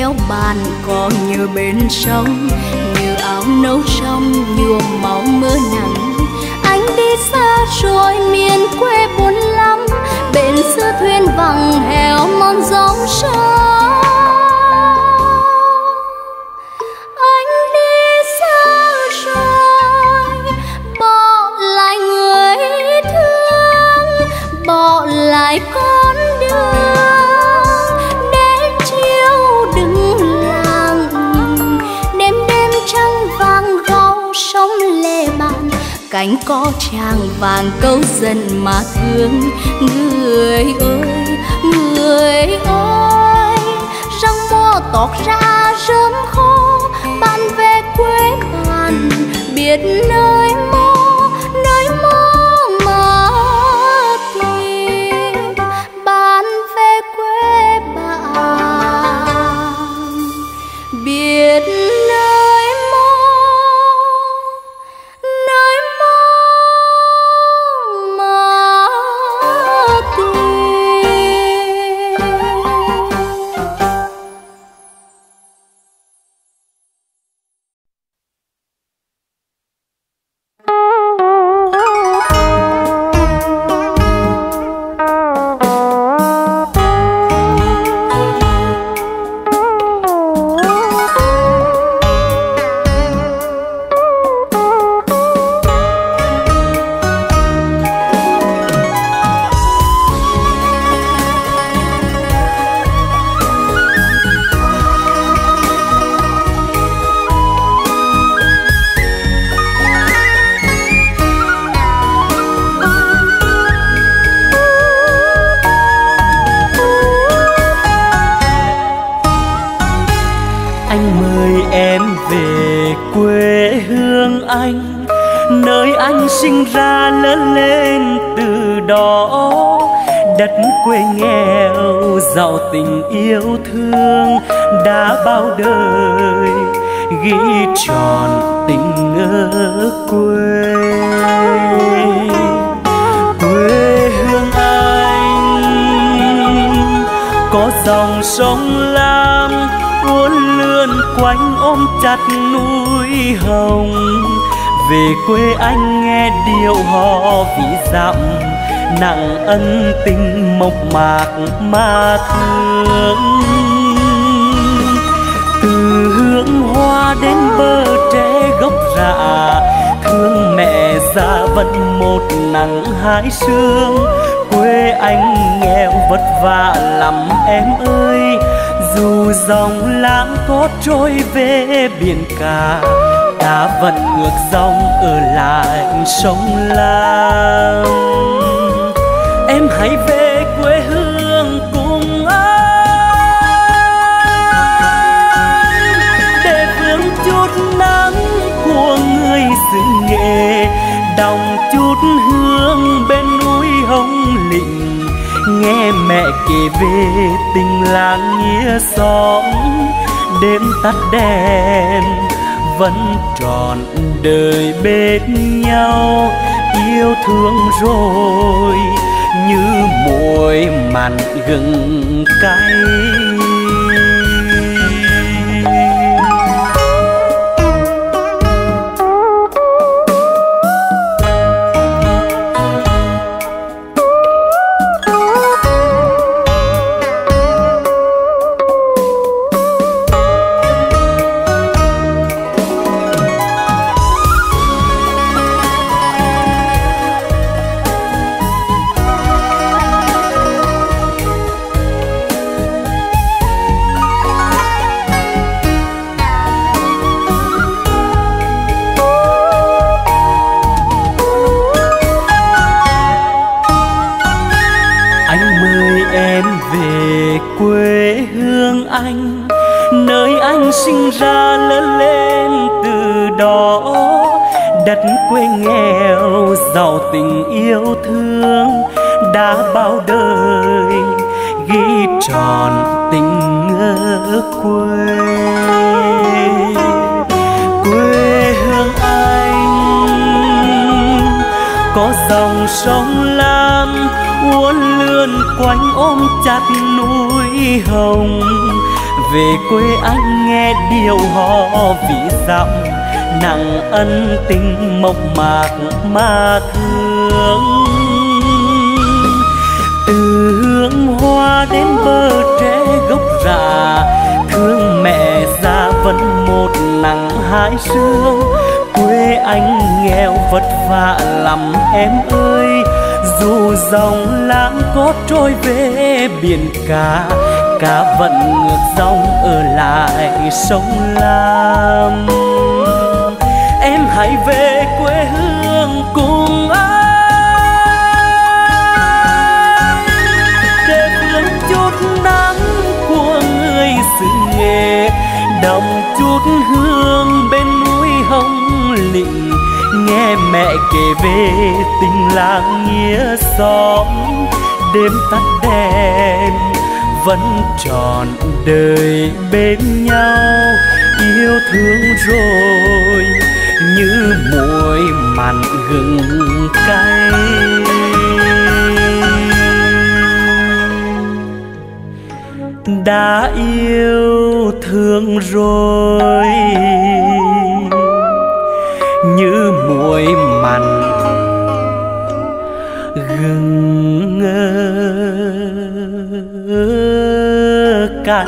theo bàn cỏ như bên sông, như áo nâu trong nhuộm máu mưa nắng. Anh đi xa rồi miền quê buồn lắm, bên xưa thuyền vắng heo mòn dòng sông. Anh đi xa rồi bỏ lại người thương, bỏ lại con đường để chiều đừng lặng. Đêm đêm trăng vàng góc sông lệ bàn, cánh có tràng vàng câu dần mà thương. Người ơi, người ơi, răng mùa tóc ra rơm khô, bạn về quê bạn biết nơi mô, nơi mô mà tìm. Bạn về quê bạn biết nơi mô, nơi mô mà tìm. Anh mời em về quê hương anh, nơi anh sinh ra lớn lên từ đó. Đất quê nghèo giàu tình yêu thương, đã bao đời ghi tròn tình ở quê. Quê hương anh có dòng sông Lam uốn lượn quanh ôm chặt núi Hồng. Về quê anh nghe điệu hò ví dặm, nặng ân tình mộc mạc mà thương. Từ hương hoa đến bờ tre gốc rạ, thương mẹ già vẫn một nắng hai sương. Quê anh nghèo vất vả lắm em ơi, dù dòng lãng có trôi về biển cả, ta vẫn ngược dòng ở lại sông Lam. Em hãy về quê hương cùng anh, để vương chút nắng của người xứ Nghệ, đồng chút hương bên núi Hồng Lĩnh. Nghe mẹ kể về tình làng nghĩa xóm, đêm tắt đèn vẫn trọn đời bên nhau. Yêu thương rồi như muối mặn gừng cay. Anh nơi anh sinh ra lớn lên từ đó. Đất quê nghèo giàu tình yêu thương, đã bao đời ghi tròn tình ở quê. Quê hương anh có dòng sông Lam uốn lượn quanh ôm chặt núi Hồng. về quê anh nghe điều hò ví dặm nặng ân tình mộc mạc mà thương. Từ hương hoa đến bờ tre gốc rạ, thương mẹ già vẫn một nắng hai sương. Quê anh nghèo vất vả lắm em ơi, dù dòng lãng có trôi về biển cả, cá vẫn ngược dòng ở lại sông Lam. Em hãy về quê hương cùng anh, để hưởng chút nắng của người xứ Nghệ, đậm chút hương bên núi Hồng Lĩnh, nghe mẹ kể về tình làng nghĩa xóm. Đêm tắt đèn vẫn trọn đời bên nhau, yêu thương rồi như muối mặn gừng cay. Đã yêu thương rồi như muối mặn gừng cay.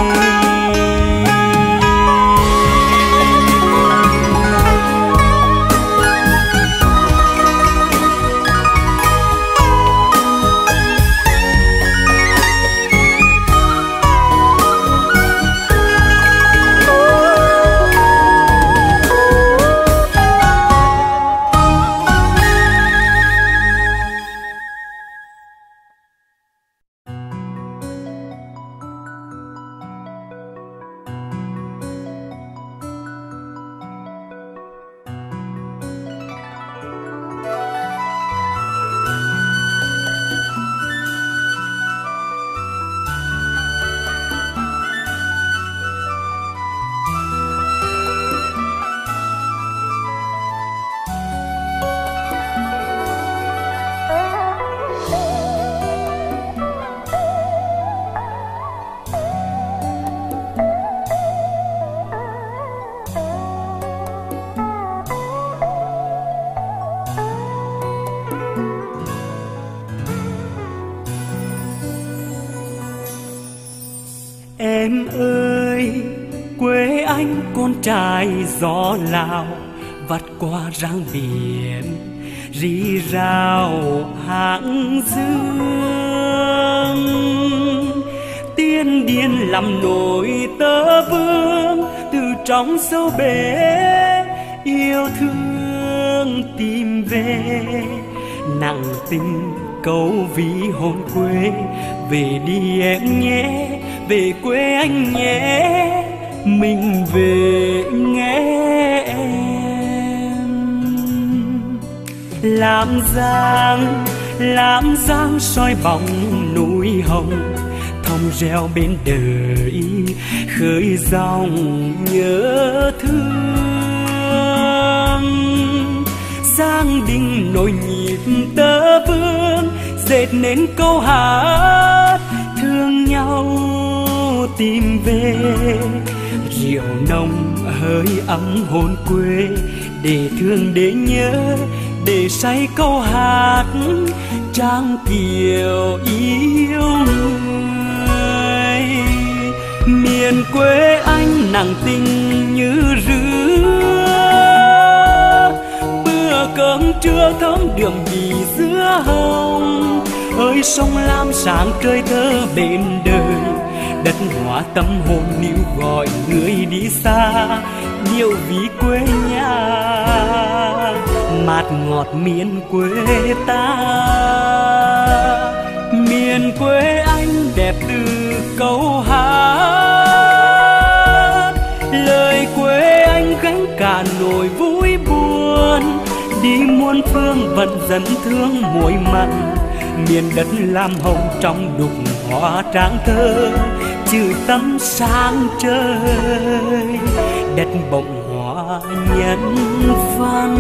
Em ơi, quê anh con trai gió Lào, vắt qua răng biển rì rào hàng dương. Tiên điên làm nổi tơ vương từ trong sâu bể yêu thương tìm về, nặng tình câu ví hồn quê. Về đi em nhé, về quê anh nhé, mình về nghe em. Làm giang, làm giang soi bóng núi Hồng, thòng reo bên đời khơi dòng nhớ thương. Giang đình nổi nhịp tơ vương, dệt nên câu hát thương nhau tìm về. Rượu nồng hơi ấm hồn quê, để thương để nhớ, để say câu hát trang kiều yêu người. Miền quê anh nặng tình như rứa, bữa cơm trưa thơm đường vì dứa hồng. Ơi sông Lam sáng trời thơ bên đời, đất hóa tâm hồn níu gọi người đi xa. Điệu ví quê nhà mát ngọt miền quê ta. Miền quê anh đẹp từ câu hát, lời quê anh gánh cả nỗi vui buồn. Đi muôn phương vẫn dẫn thương muối mặn, miền đất lam hồng trong đục hoa tráng thơ. Chữ tâm sáng trời, đất bồng hoa nhân văn.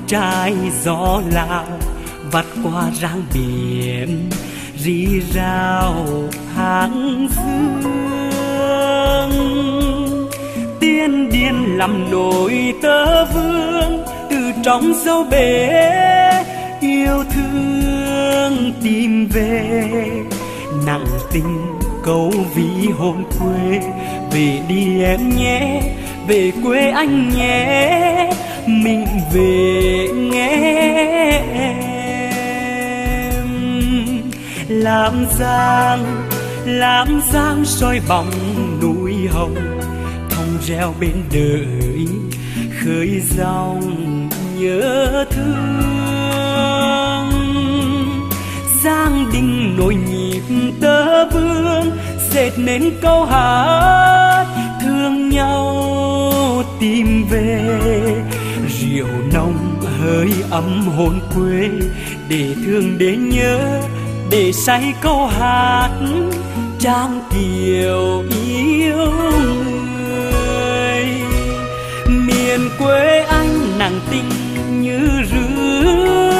trai gió lao vắt qua ráng biển rì rào hàng dương. Tiên điên làm nổi tơ vương từ trong sâu bể yêu thương tìm về nặng tình câu ví hồn quê. Về đi em nhé, về quê anh nhé, mình về nghe em. Làm giang, làm giang soi bóng núi hồng, thông reo bên đời khơi dòng nhớ thương. Giang đình nổi nhịp tơ vương dệt nên câu hát thương nhau tìm về. Rượu nồng hơi ấm hồn quê để thương đến nhớ, để say câu hát trang kiều yêu người. Miền quê anh nàng tình như rứa,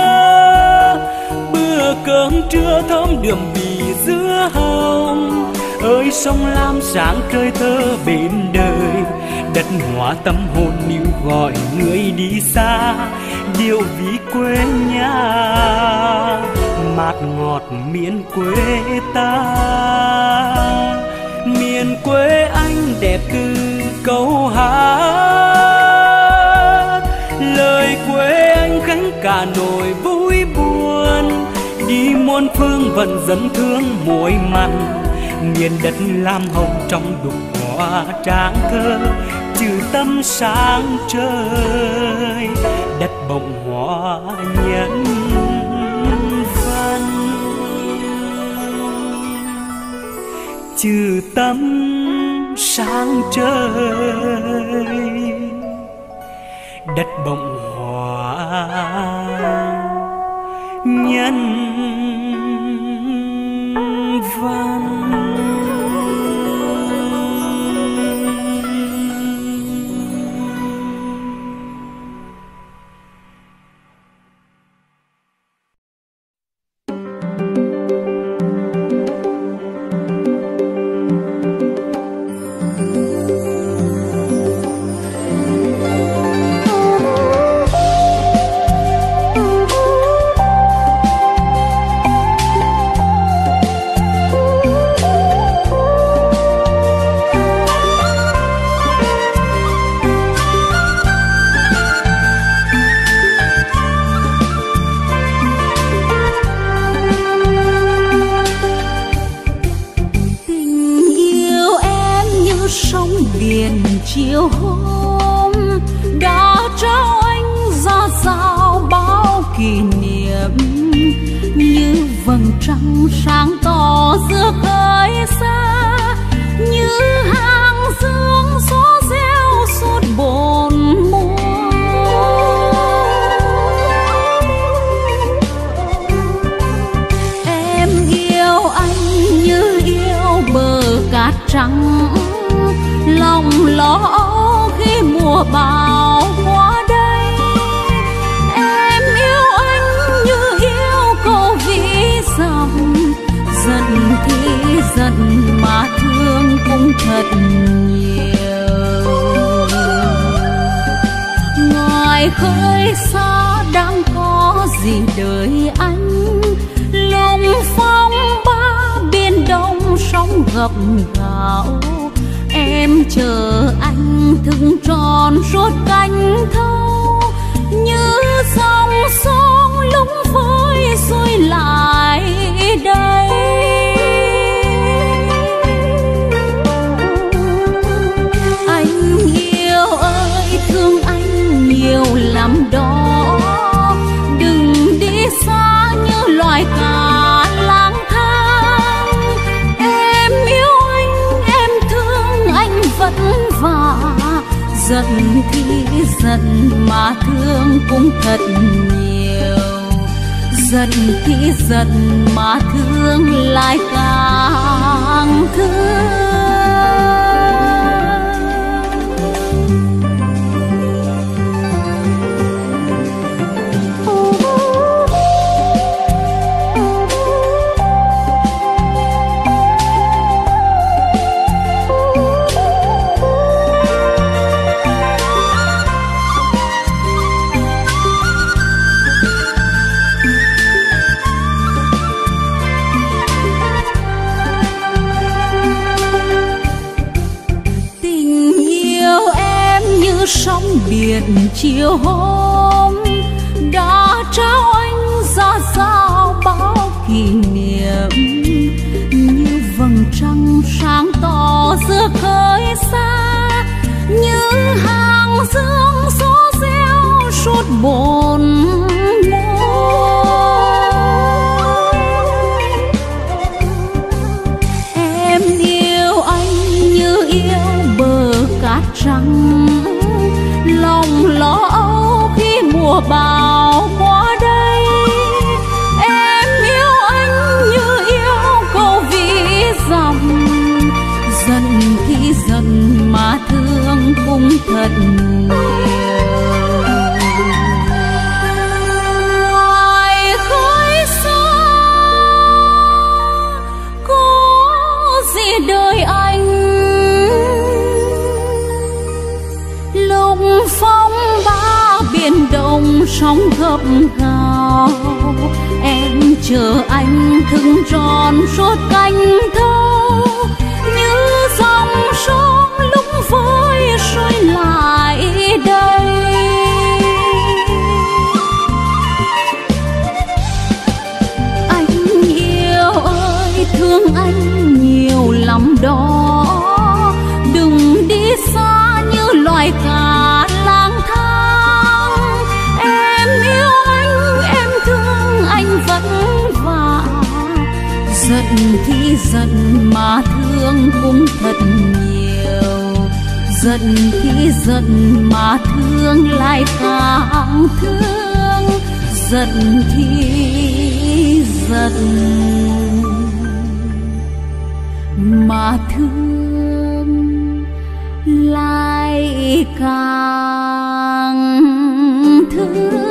bữa cơm trưa thơm đượm bì dứa hồng. Ơi sông Lam sáng khơi thơ bên đời, đất hóa tâm hồn níu gọi người đi xa. Điều ví quê nhà mát ngọt miền quê ta. Miền quê anh đẹp từ câu hát, lời quê anh gánh cả nỗi vui buồn. Đi muôn phương vẫn dẫn thương muối mặn, miền đất lam hồng trong đục hoa tráng thơ trừ tâm sáng trời. Đất bồng hoa nhân văn trừ tâm sáng trời. Đất bồng hoa nhân văn. Chiều hôm đã trao anh ra sao bao kỷ niệm, như vầng trăng sáng tỏ giữa khơi xa, như hàng dương gió reo suốt bốn mùa. Em yêu anh như yêu bờ cát trắng, lòng lo khi mùa bão qua đây. Em yêu anh như yêu câu ví dặm, giận thì giận mà thương cũng thật nhiều. Ngoài khơi xa đang có gì đợi anh, lùng phong ba biển đông sóng gập gạo. Em chờ anh thức tròn suốt cánh thâu, như dòng sông lúng với xuôi lại đây. Anh yêu ơi thương anh nhiều lắm đó, đừng đi xa như loài cá lang thang. Em yêu vất vả, giận thì giận mà thương cũng thật nhiều. Giận thì giận mà thương lại càng thương. biển chiều hôm đã trao anh ra sao bao kỷ niệm, như vầng trăng sáng tỏ giữa khơi xa, như hàng dương số reo suốt bốn mùa. Em yêu anh như yêu bờ cát trắng, lòng lo âu khi mùa bão qua đây. Em yêu anh như yêu câu ví dặm, giận thì giận mà thương cũng thật nhiều. Ngoài khói xa có gì đời anh, lúc phong ba biển động sóng gập gào, em chờ anh thừng tròn suốt cánh thâu, như dòng sông lúc vơi trôi lại đây. Anh yêu ơi thương anh nhiều lắm đó, đừng đi xa như loài cá lang thang. Em yêu anh, em thương anh vất vả, giận thì giận mà thương cũng thật nhiều, giận thì giận mà thương lại càng thương, giận thì giận mà thương lại càng thương.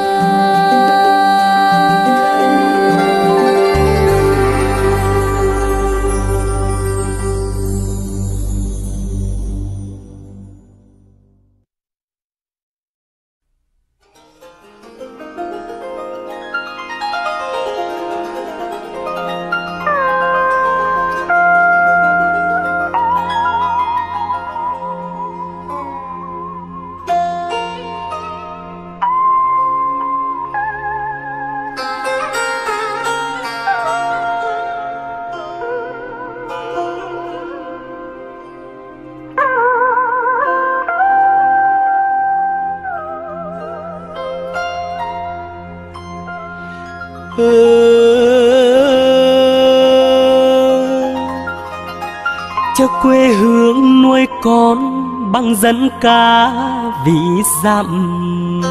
Cho quê hương nuôi con bằng dân ca ví dặm,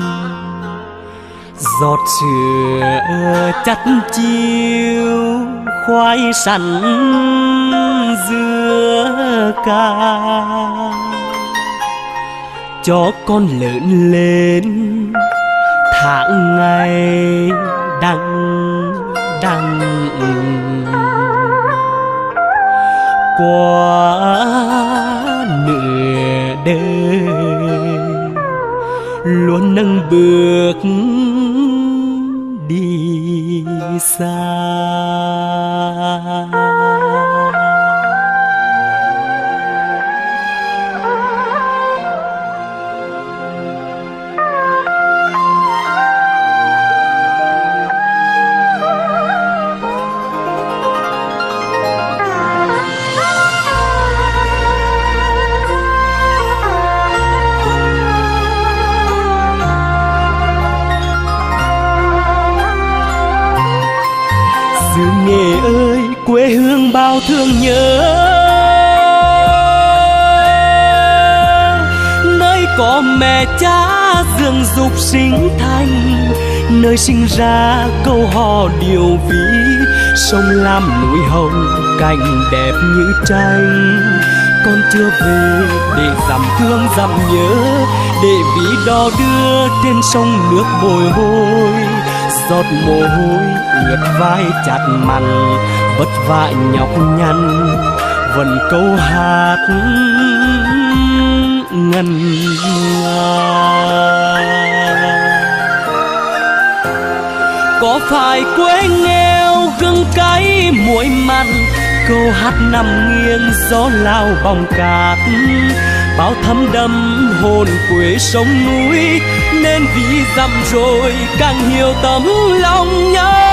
giọt sữa chắt chiêu khoai sắn dưa ca, cho con lớn lên tháng ngày đằng đằng. Qua nửa đời luôn nâng bước đi xa. Xứ Nghệ ơi quê hương bao thương nhớ, nơi có mẹ cha dưỡng dục sinh thành, nơi sinh ra câu hò điều ví, sông Lam núi Hồng cảnh đẹp như tranh. Con chưa về để dằm thương dằm nhớ, để ví đò đưa trên sông nước bồi hồi, giọt mồ hôi ướt vai chặt mặn, vất vả nhọc nhằn vẫn câu hát ngân nga. Có phải quê nghèo gừng cay muối mặn, câu hát nằm nghiêng gió lao bóng cát, bao thấm đẫm hồn quê sông núi, nên vì dặm rồi càng hiểu tấm lòng nhau.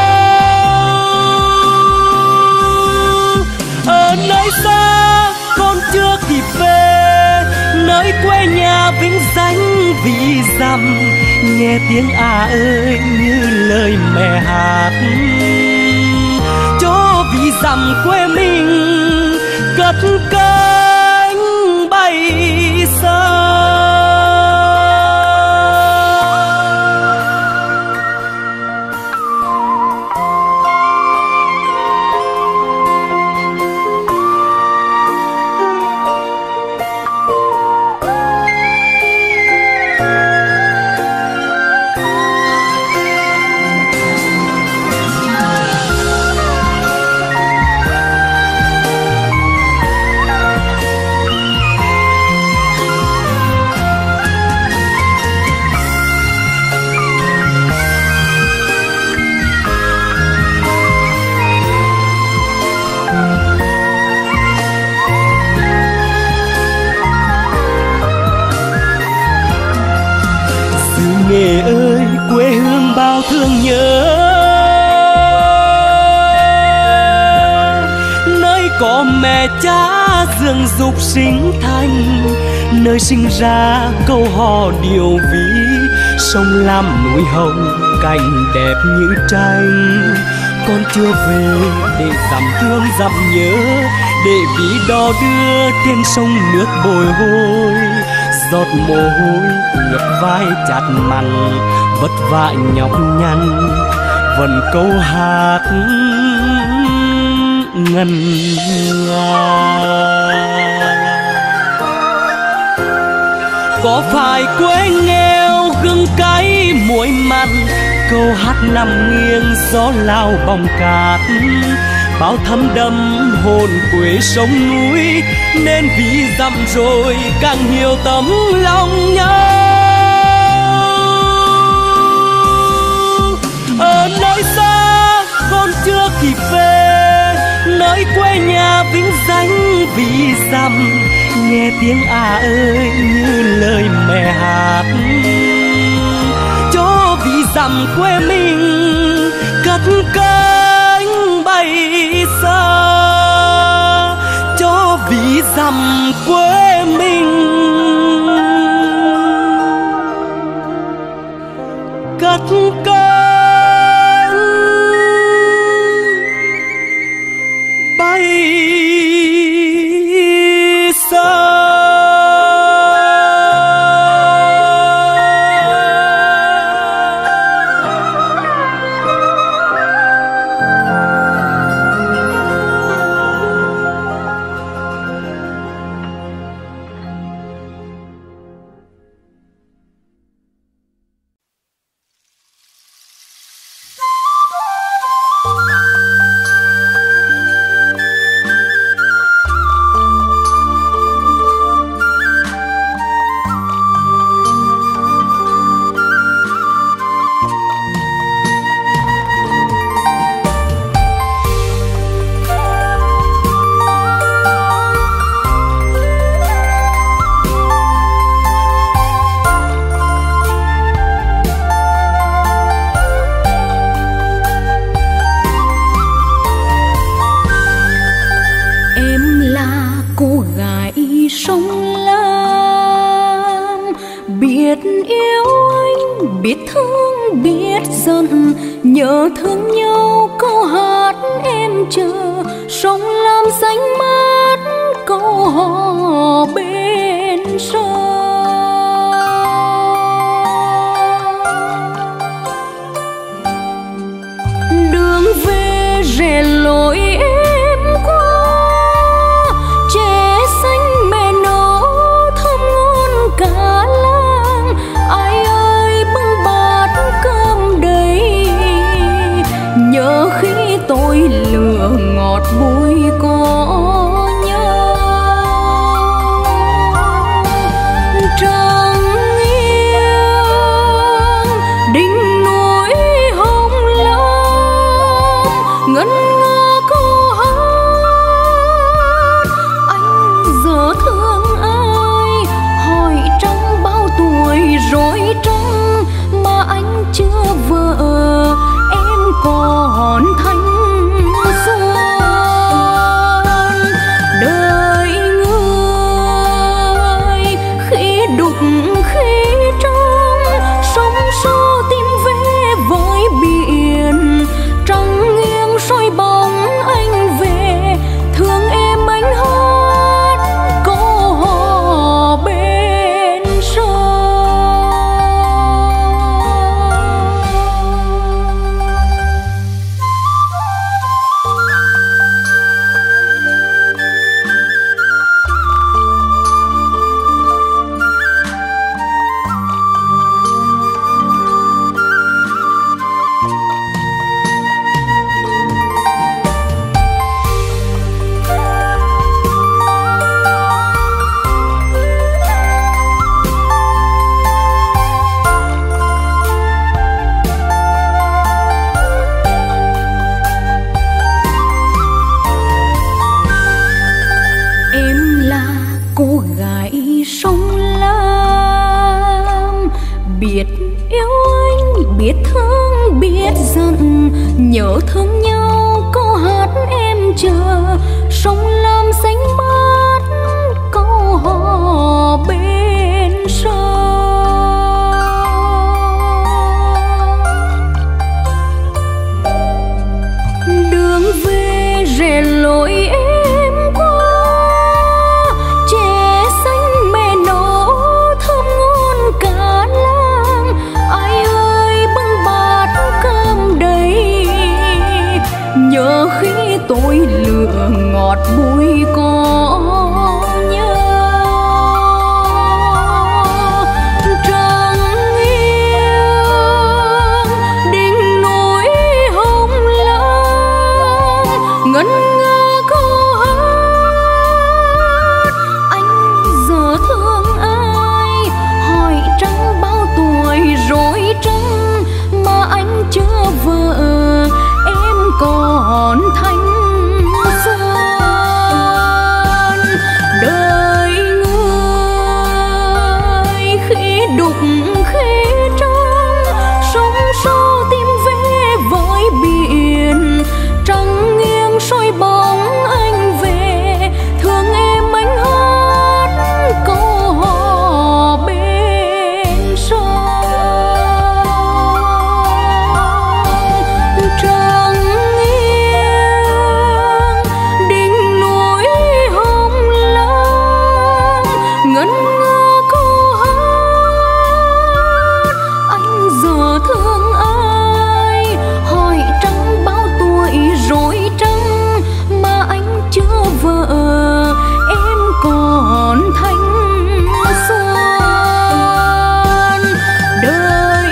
Ở nơi xa con chưa kịp về, nơi quê nhà vĩnh danh vì dặm, nghe tiếng à ơi như lời mẹ hát. Cho vì dặm quê mình cất cánh bay xa. Nghề ơi quê hương bao thương nhớ, nơi có mẹ cha dưỡng dục sinh thành, nơi sinh ra câu hò điều ví, sông lam núi hồng cảnh đẹp như tranh. Con chưa về để dặm thương dặm nhớ, để ví đò đưa trên sông nước bồi hồi, giọt mồ hôi ướt vai chặt mặn, vất vả nhọc nhằn vẫn câu hát ngân nga. Có phải quê nghèo gừng cay muối mặn, câu hát nằm nghiêng gió lao bóng cát, bao thấm đẫm hồn quê sông núi, nên vì dặm rồi càng hiểu tấm lòng nhau. Ở nơi xa con chưa kịp về, nơi quê nhà vĩnh danh vì dặm, nghe tiếng à ơi như lời mẹ hát. Cho vì dặm quê mình cất cánh bay xa, cho vì dặm quê mình cất cánh bay xa. Nhớ thương nhau câu hát em chờ, sông lam xanh mát câu hò bên sông. Đường về rẽ lối em qua, trẻ xanh mẹ nấu thơm ngon cả làng. Ai ơi bưng bát cơm đầy, nhớ khi tôi lửa ngọt bùi có nhau. Trăng nghiêng đỉnh núi hồng lam, ngân nga câu hát anh giờ thương ai. nhớ thương nhau câu hát em chờ, sông lam xanh mát câu hò bên sông. Đường về rẽ lối em qua, chè xanh mẹ nấu thơm ngon cả làng. Ai ơi bưng bát cơm đầy, nhớ khi tôi lửa ngọt bùi có nhớ. Trăng nghiêng đỉnh núi hồng lam, ngân nga câu hát anh giờ thương ai. Hỏi trăng bao tuổi rồi trăng mà anh chưa vợ, em còn thanh xuân. Đời người khi đục khi trăng, sóng xô tìm về với biển. Trăng nghiêng soi bóng anh về, thương em anh hát câu hò bên sông. Trăng nghiêng đỉnh núi hồng lam, ngân nga câu hát anh giờ thương ai. Hỏi trăng bao tuổi rồi trăng mà anh chưa vợ, em còn thanh xuân. Đời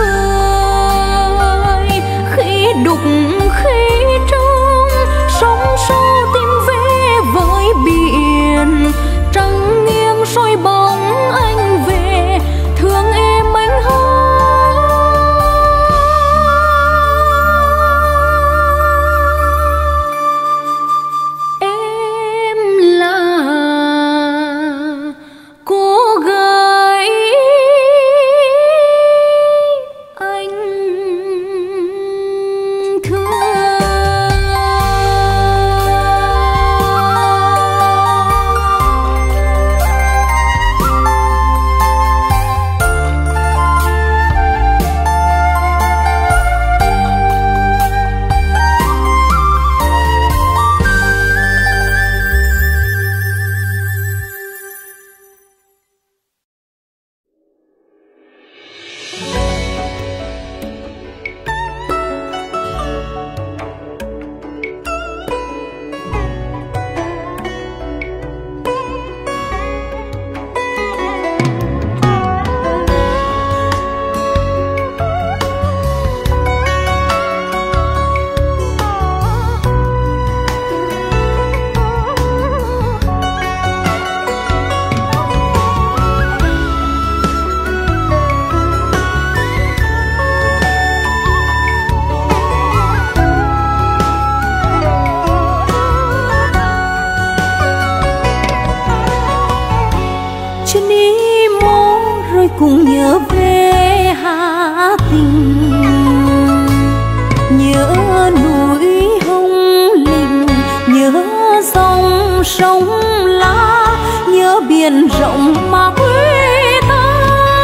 người khi đục khi trăng, sóng xô tìm về với biển. Trăng nghiêng soi bóng anh về, thương em anh hát em là cô gái anh thương. Chân đi mô rồi cùng nhớ về Hà Tình, nhớ núi hồng linh, nhớ dòng sông lá, nhớ biển rộng mà quê ta.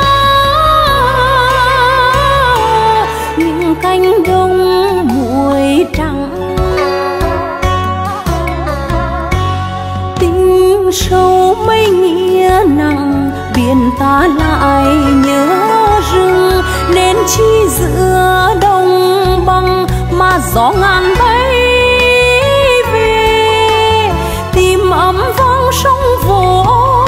Những cánh đồng muối trắng, tình sâu mấy nghĩa nặng, biển ta lại nhớ rừng. Nên chi giữa đông băng mà gió ngàn bay về, tìm ấm vang sông vỗ.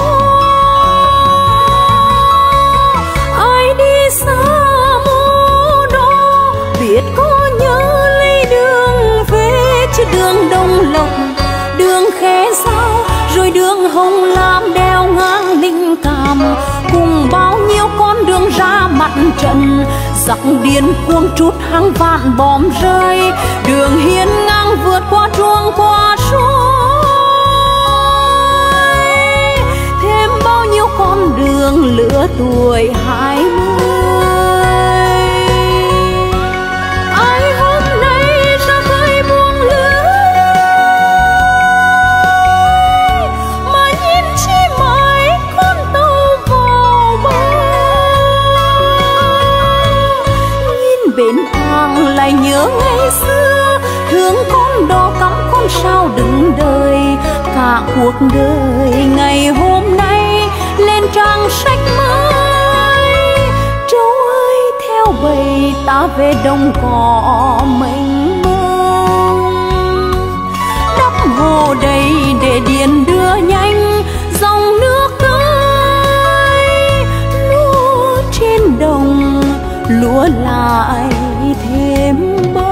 Ai đi xa mô đó biết có nhớ lấy đường về, chứ đường Đông Lộc, đường Khé Sao, rồi đường Hồng Lam đeo ngang Linh Cảm, cùng bao nhiêu con đường ra mặt trận. Giặc điên cuồng trút hàng vạn bom rơi, đường hiên ngang vượt qua truông qua suối. Thêm bao nhiêu con đường lứa tuổi hai mươi. Ai hôm nay nhớ ngày xưa, thương con đó cắm con sao đừng đời. Cả cuộc đời ngày hôm nay lên trang sách mới. Trâu ơi theo bầy ta về đồng cỏ mênh mông, đắp hồ đầy để điện đưa nhanh dòng nước tới. Lúa trên đồng lúa lại thêm bông.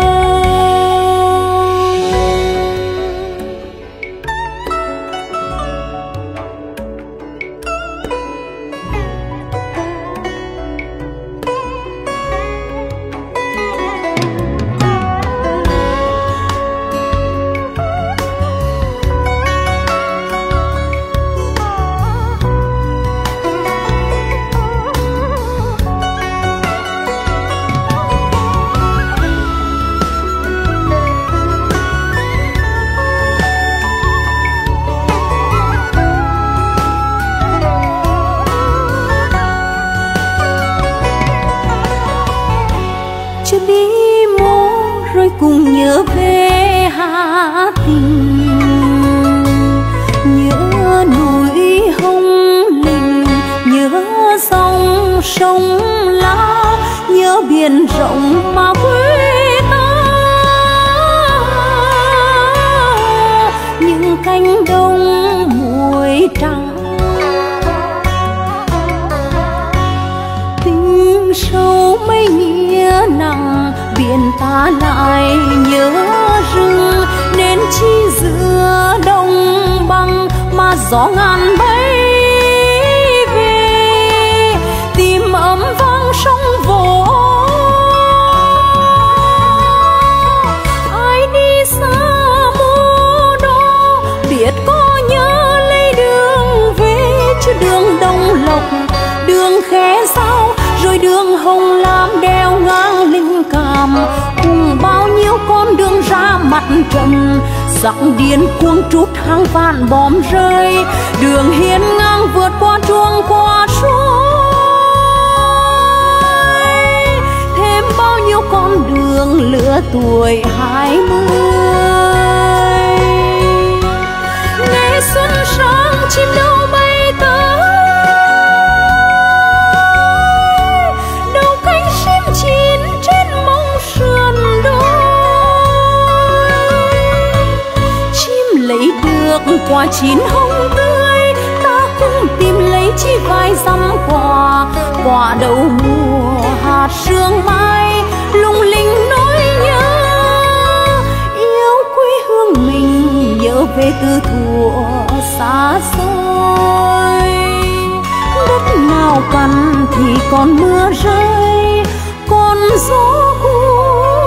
Cùng nhớ về Hà Tình, nhớ núi Hồng Linh, nhớ dòng sông Lao, nhớ biển rộng mà quê ta. Những cánh đồng muối trắng, tình sâu mấy nghĩa nặng, biển ta lại nhớ rừng. Nên chi giữa đông băng mà gió ngàn bay về, tìm ấm vang sông vỗ. Ai đi xa mô đó biết có nhớ lấy đường về, chứ đường Đông Lộc, đường Khe Sao, rồi đường Hồng Lam đeo ngang Linh Cảm, cùng bao nhiêu con đường ra mặt trận. Giặc điên cuồng trút hàng vạn bom rơi, đường hiên ngang vượt qua chuông qua suối. Thêm bao nhiêu con đường lứa tuổi hai mươi. Ngày xuân sang chim đâu bay tới, lấy được quả chín hồng tươi. Ta cũng tìm lấy chỉ vài dăm quả, quả đầu mùa hạt sương mai lung linh nỗi nhớ. Yêu quê hương mình nhớ về từ thuở xa xôi. Đất nào cằn thì còn mưa rơi, còn gió cuốn.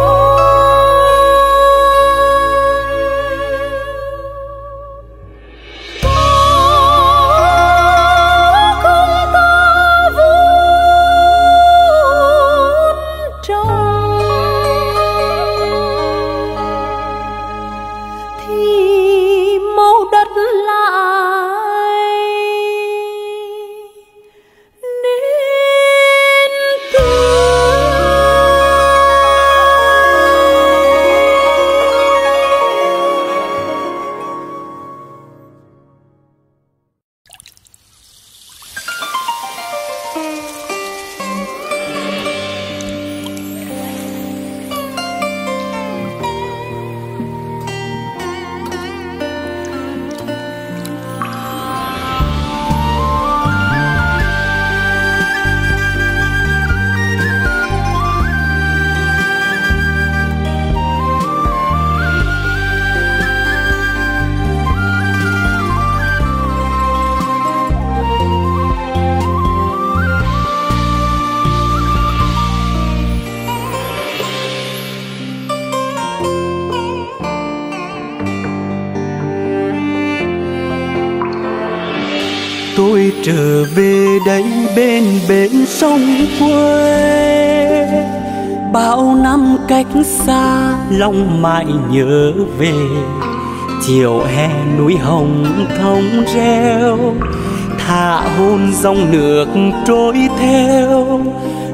tôi trở về đây bên bến sông quê. Bao năm cách xa lòng mãi nhớ về, chiều hè núi hồng thông reo, thả hôn dòng nước trôi theo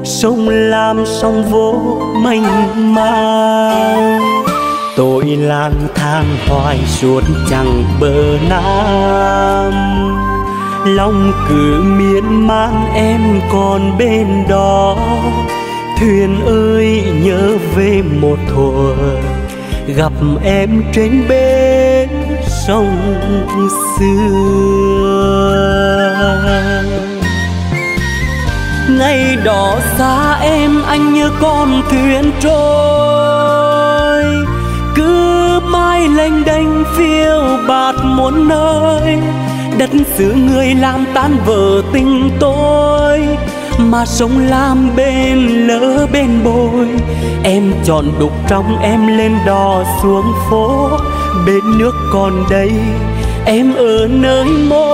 sông Lam sông vô mênh mang. Tôi lang thang hoài suốt chẳng bờ Nam, lòng cứ miên man em còn bên đó. Thuyền ơi nhớ về một thuở gặp em trên bến sông xưa. Ngày đó xa em anh như con thuyền trôi, cứ mãi lênh đênh phiêu bạt muôn nơi. Đất xứ người làm tan vỡ tình tôi, mà sông Lam bên lỡ bên bồi. Em chọn đục trong em lên đò xuống phố, bên nước còn đây em ở nơi mô.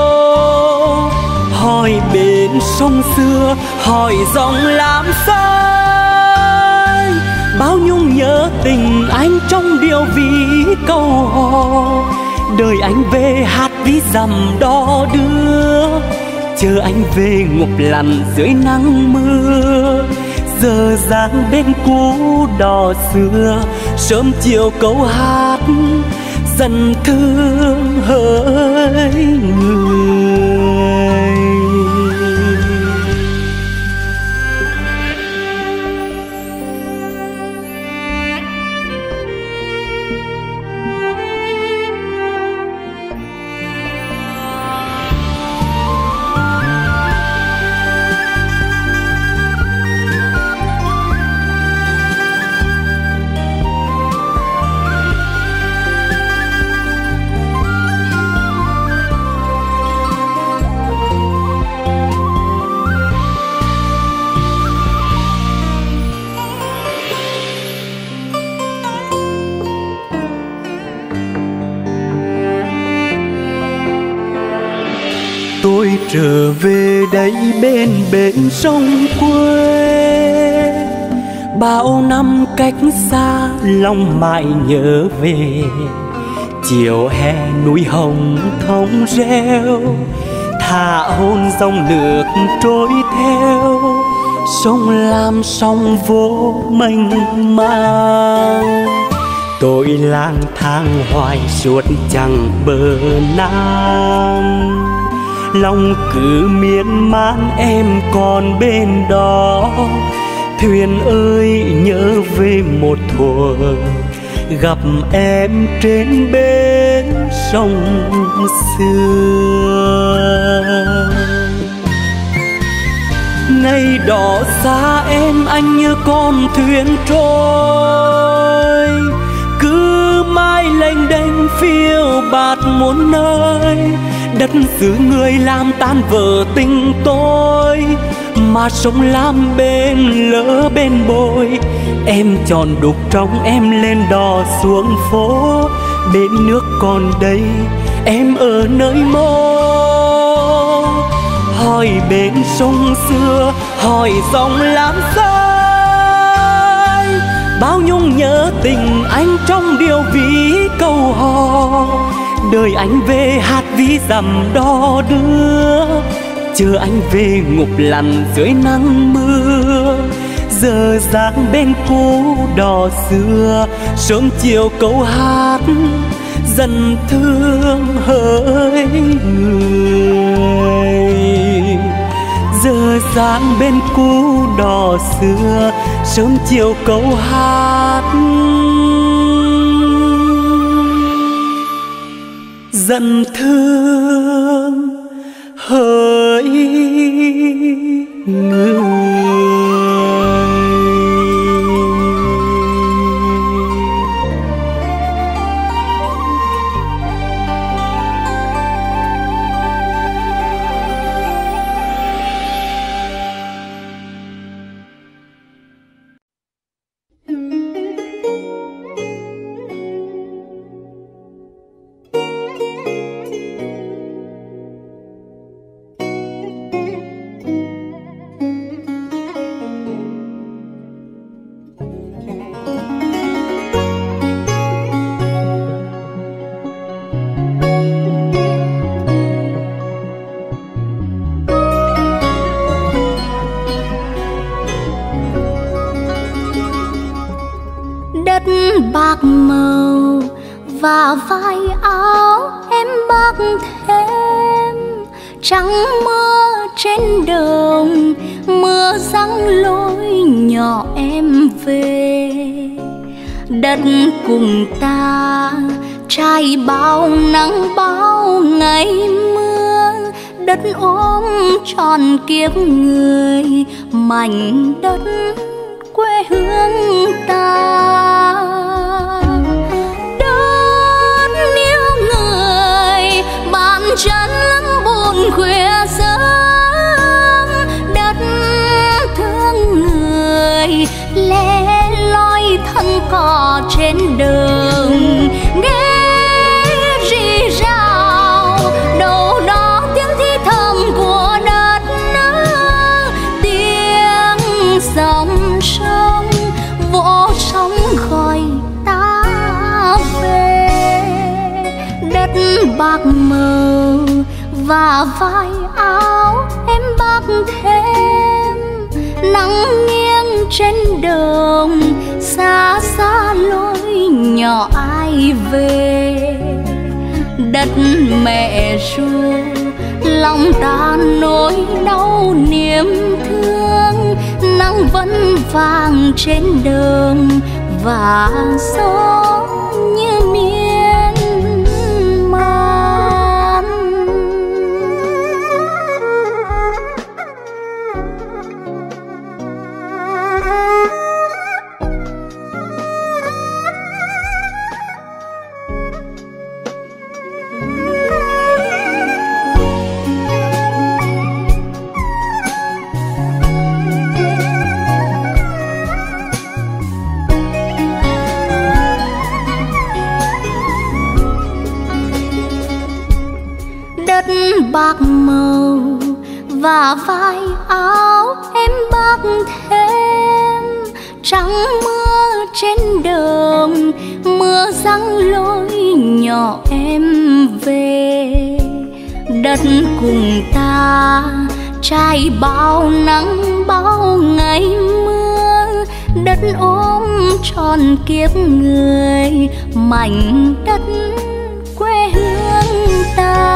Hỏi bên sông xưa, hỏi dòng Lam xanh, bao nhung nhớ tình anh trong điệu ví câu hò. Đời anh về hát ví dặm đò đưa, chờ anh về ngục lặn dưới nắng mưa. Giờ dáng bên cũ đò xưa, sớm chiều câu hát dần thương hỡi người. Tôi trở về đây bên bến sông quê, bao năm cách xa lòng mãi nhớ về. Chiều hè núi hồng thông reo, thả hôn dòng nước trôi theo. Sông Lam sông vô mênh mang, tôi lang thang hoài suốt chẳng bờ Nam. Lòng cứ miên man em còn bên đó. Thuyền ơi nhớ về một thuở gặp em trên bến sông xưa. Ngày đó xa em anh như con thuyền trôi, cứ mãi lênh đênh phiêu bạt muôn nơi. Đất xứ người làm tan vỡ tình tôi, mà sông Lam bên lỡ bên bồi. Em chọn đục trong em lên đò xuống phố, bên nước còn đây em ở nơi mô. Hỏi bên sông xưa, hỏi dòng Lam xanh, bao nhung nhớ tình anh trong điệu ví câu hò. Đời anh về hát ví dặm đò đưa, chờ anh về ngục lặn dưới nắng mưa. Giờ dáng bên cũ đò xưa, sớm chiều câu hát dần thương hỡi người. Giờ dáng bên cũ đò xưa, sớm chiều câu hát dần thương hỡi người. Đất bạc màu và vai áo em bác thêm, trắng mưa trên đồng, mưa giăng lối nhỏ em về. Đất cùng ta trải bao nắng bao ngày mưa, đất ôm tròn kiếp người, mảnh đất quê hương ta. Đất yêu người bàn chân lắm buồn khuya sớm, đất thương người lẻ loi thân cỏ trên đường. Nghe rì rào đâu đó tiếng thi thầm của đất, tiếng dòng sông vỗ sóng gọi ta về. Đất bạc màu và vai áo em bác thêm, nắng nghiêng trên đồng, xa xa lối nhỏ ai về. Đất mẹ ru lòng ta nỗi đau niềm thương, nắng vẫn vàng trên đồng và gió như miên man. Đất bạc màu và vai áo em bác thêm, trắng mưa trên đồng, mưa giăng lối nhỏ em về. Đất cùng ta trải bao nắng bao ngày mưa, đất ôm tròn kiếp người, mảnh đất quê hương ta.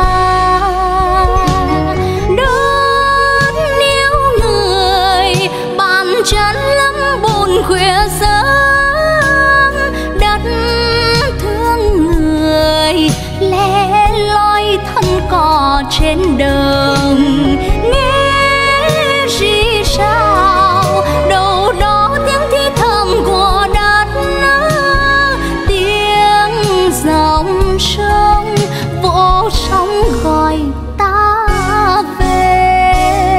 Đất yêu người bàn chân lắm buồn khuya sớm, đất thương người lẻ loi thân cỏ trên đồng. Nghe rì rào đâu đó tiếng thi thầm của đất, tiếng dòng sông vỗ sóng gọi ta về.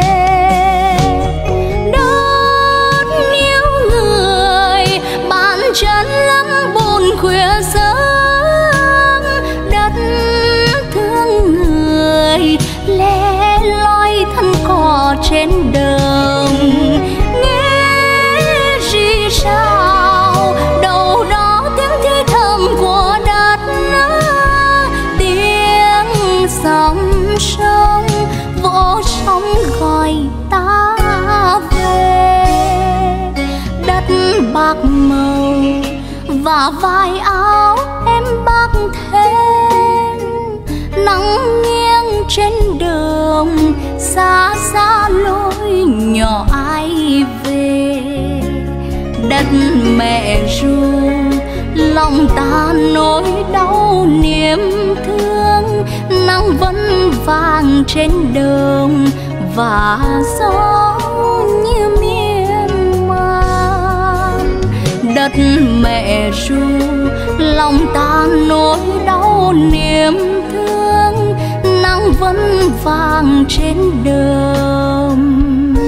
Đất yêu người bàn chân lắm buồn khuya sớm, đất thương người lẻ loi thân cỏ trên đồng. Nghe rì rào đâu đó tiếng thi thầm của đất, tiếng dòng sông vỗ sóng gọi ta về. Đất bạc màu và vai áo em bác thêm, nắng nghiêng trên đồng, xa xa lối nhỏ ai về. Đất mẹ ru lòng ta nỗi đau niềm thương, nắng vẫn vàng trên đồng và gió như miên man. Đất mẹ ru lòng ta nỗi đau niềm thương, nắng vẫn vàng trên đồng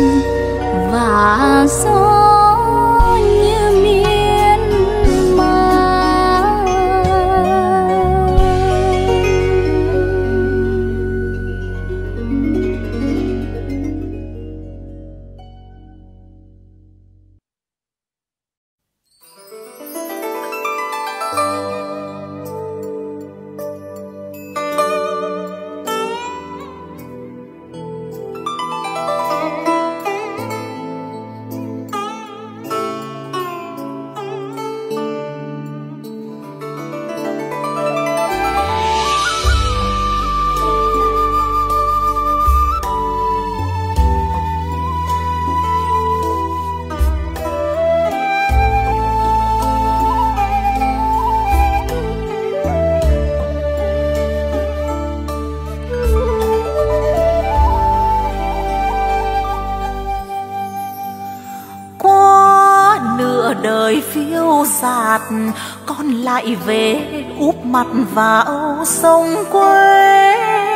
và gió như miên man. dạt, con lại về úp mặt vào sông quê.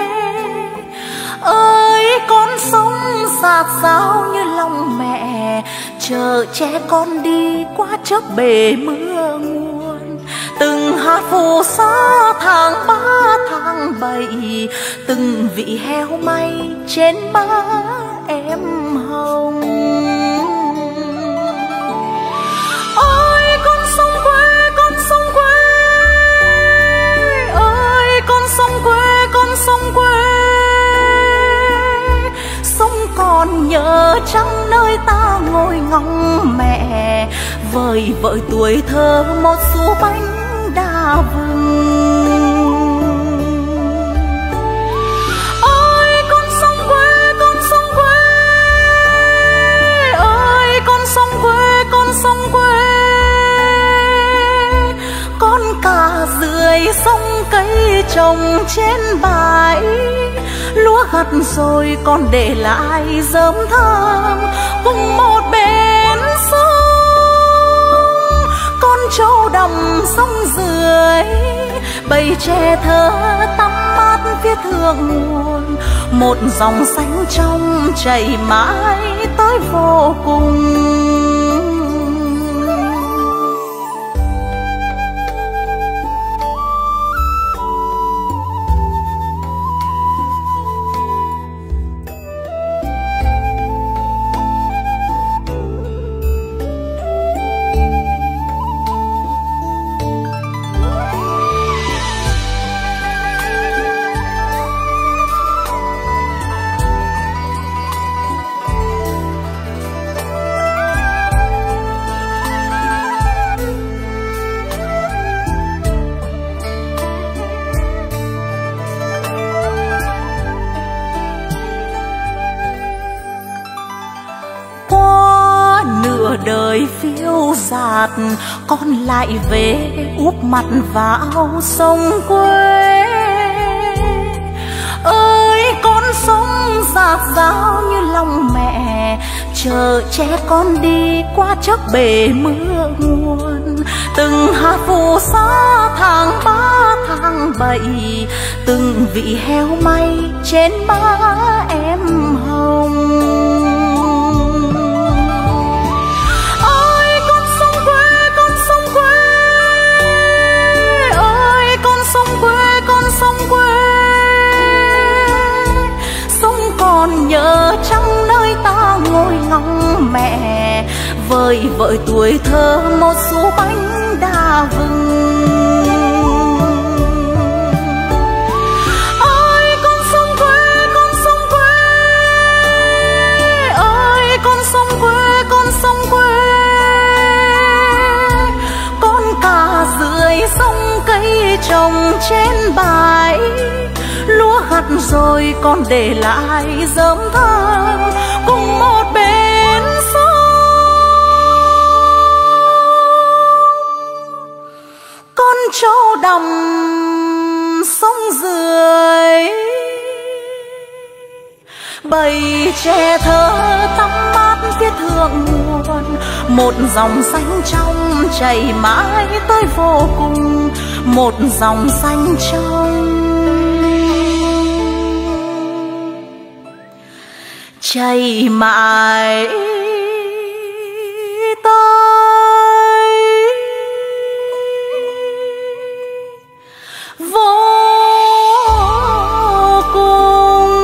Ơi con sông dạt dào như lòng mẹ, chờ che con đi qua chớp bể mưa nguồn. Từng hạt phù sa tháng ba tháng bảy, từng vị heo may trên má em hồng. Ôi con sông quê, con sông quê, ơi con sông quê, con sông quê. Sông còn nhớ chăng nơi ta ngồi ngóng mẹ, vời vợi tuổi thơ một xu bánh đa vừng. Ôi con sông quê, con sông quê, ơi con sông quê, con sông quê. Con cả dưới sông cây trồng trên bãi, lúa gặt rồi còn để lại rơm thơm cùng một bên sông. Con trâu đầm sông dưới, bầy tre thơ tắm mát phía thượng nguồn. Một dòng xanh trong chảy mãi tới vô cùng. Đời phiêu dạt, con lại về úp mặt vào sông quê. Ơi con sông dạt dào như lòng mẹ, chờ che con đi qua chớp bể mưa nguồn. Từng hạt phù sa tháng ba tháng bảy, từng vị heo may trên má em hồng. Còn nhớ chăng nơi ta ngồi ngóng mẹ, vời vợi tuổi thơ một xu bánh đa vừng. Ôi con sông quê, con sông quê, ơi con sông quê, con sông quê. Con cả dưới sông cây trồng trên bãi, lúa gặt rồi còn để lại rơm thơm cùng một bên sông. Con trâu đầm sông dưới, bầy tre thơ tắm mát phía thượng nguồn. Một dòng xanh trong chảy mãi tới vô cùng, một dòng xanh trong chảy mãi tới vô cùng.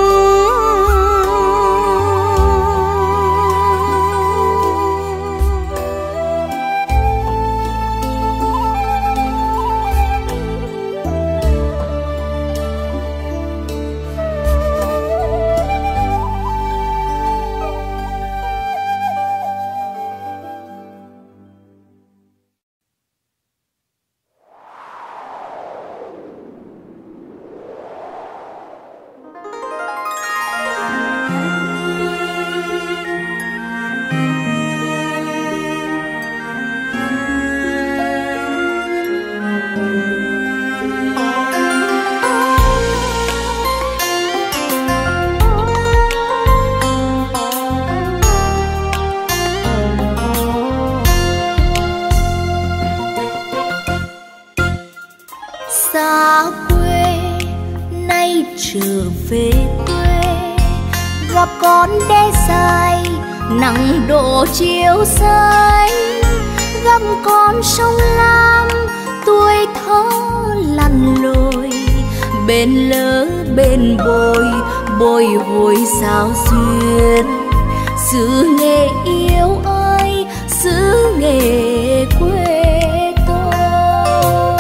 xa quê nay trở về quê, gặp con đê dài nắng đổ chiếu xanh, gặp con sông Lam tuổi thơ lặn lội, bên lỡ bên bồi bồi hồi sao duyên. Xứ Nghệ yêu ơi, xứ Nghệ quê tôi.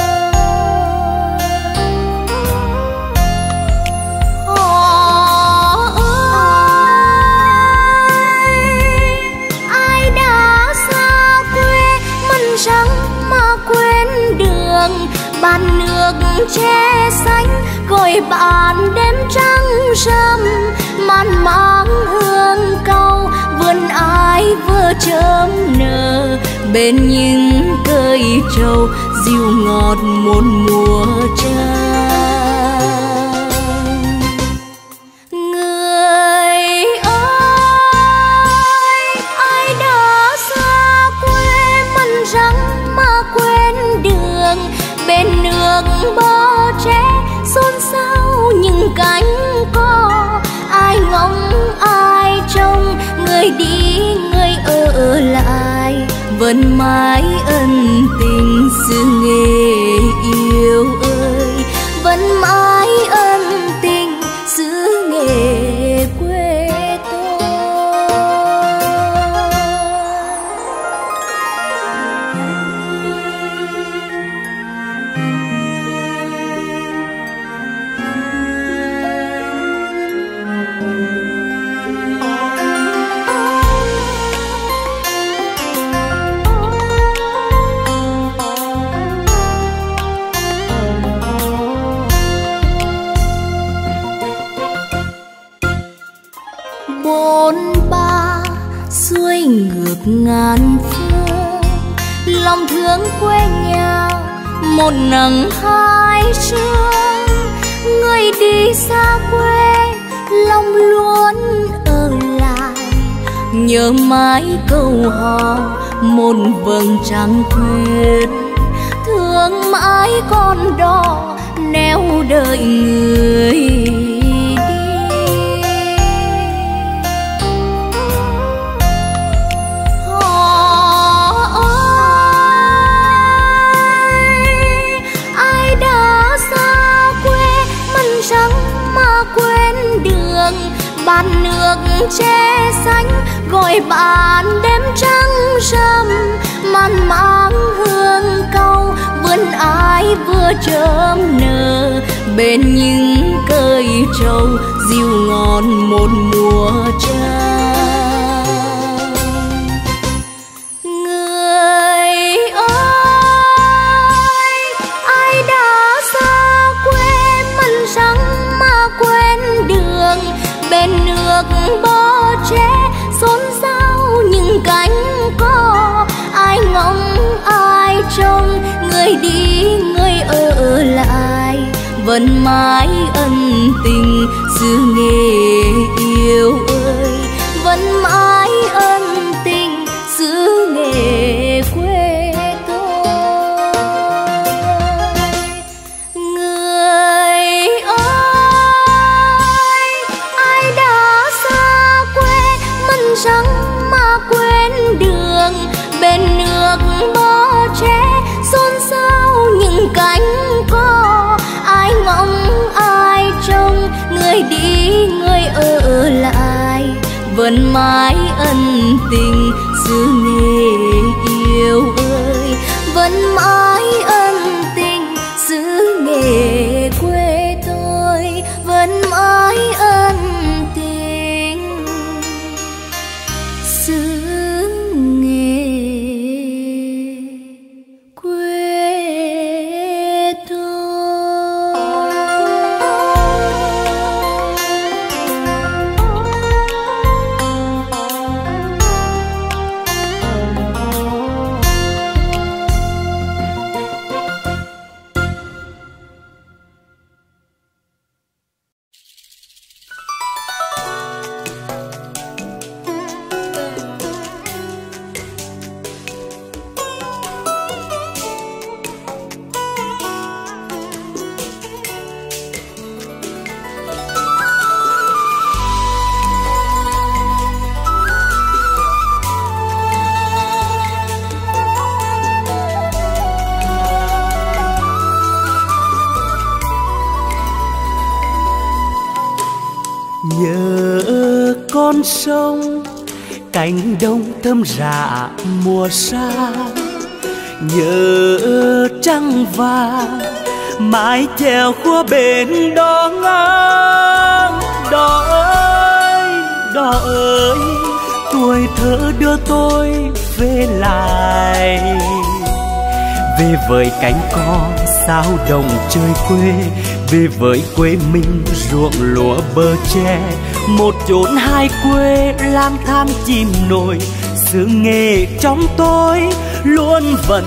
Họ ơi, ai đã xa quê mân trắng mà quên đường, bàn nước che xanh gọi bạn đêm trăng râm, màn mang hương cau vườn ai vừa chớm nở, bên những cây trầu dịu ngọt một mùa trăng. Người ơi, ai đã xa quê mân trắng mà quên đường, bên nước bờ tre xôn xao những cánh cò, ai ngóng ai trông, người đi người ở lại, vẫn mãi ân tình xứ Nghệ yêu ơi, vẫn mãi ân tình xứ Nghệ quê tôi. Bốn ba xuôi ngược ngàn phương, lòng thương quê nhà một nắng hai sương. Người đi xa quê lòng luôn ở lại, nhớ mãi câu hò một vầng trăng khuyết, thương mãi con đò neo đợi người. Bàn nước che xanh gọi bạn đêm trăng râm, màn mang hương cau vườn ai vừa chớm nở, bên những cây trầu dịu ngon một mùa trăng. Người ơi, ai đã xa quê mân trắng mà quên đường, bên nước bờ tre xôn xao những cánh cò, ai ngóng ai trông, người đi người ở lại, vẫn mãi ân tình xứ Nghệ yêu ơi, vẫn mãi ân tình xứ Nghệ quê tôi. Người ơi, ai đã xa quê mân trắng mà quên đường, bên nước bờ tre xôn xao những cánh cò, ai ngóng ai trông, người đi người ở lại, vẫn mãi ân tình xứ Nghệ yêu ơi, vẫn mãi ân tình xứ Nghệ quê tôi, vẫn mãi ân tình xứ Nghệ quê tôi. con sông, cánh đồng thơm rạ mùa xa. Nhớ trăng vàng mái chèo khua bên đó ngang. Đò ơi, đò ơi, tuổi thơ đưa tôi về lại. Về với cánh cò sao đồng chơi quê, về với quê mình ruộng lúa bờ tre. Một chốn hai quê lang thang chìm nổi, xứ nghệ trong tôi luôn vẫn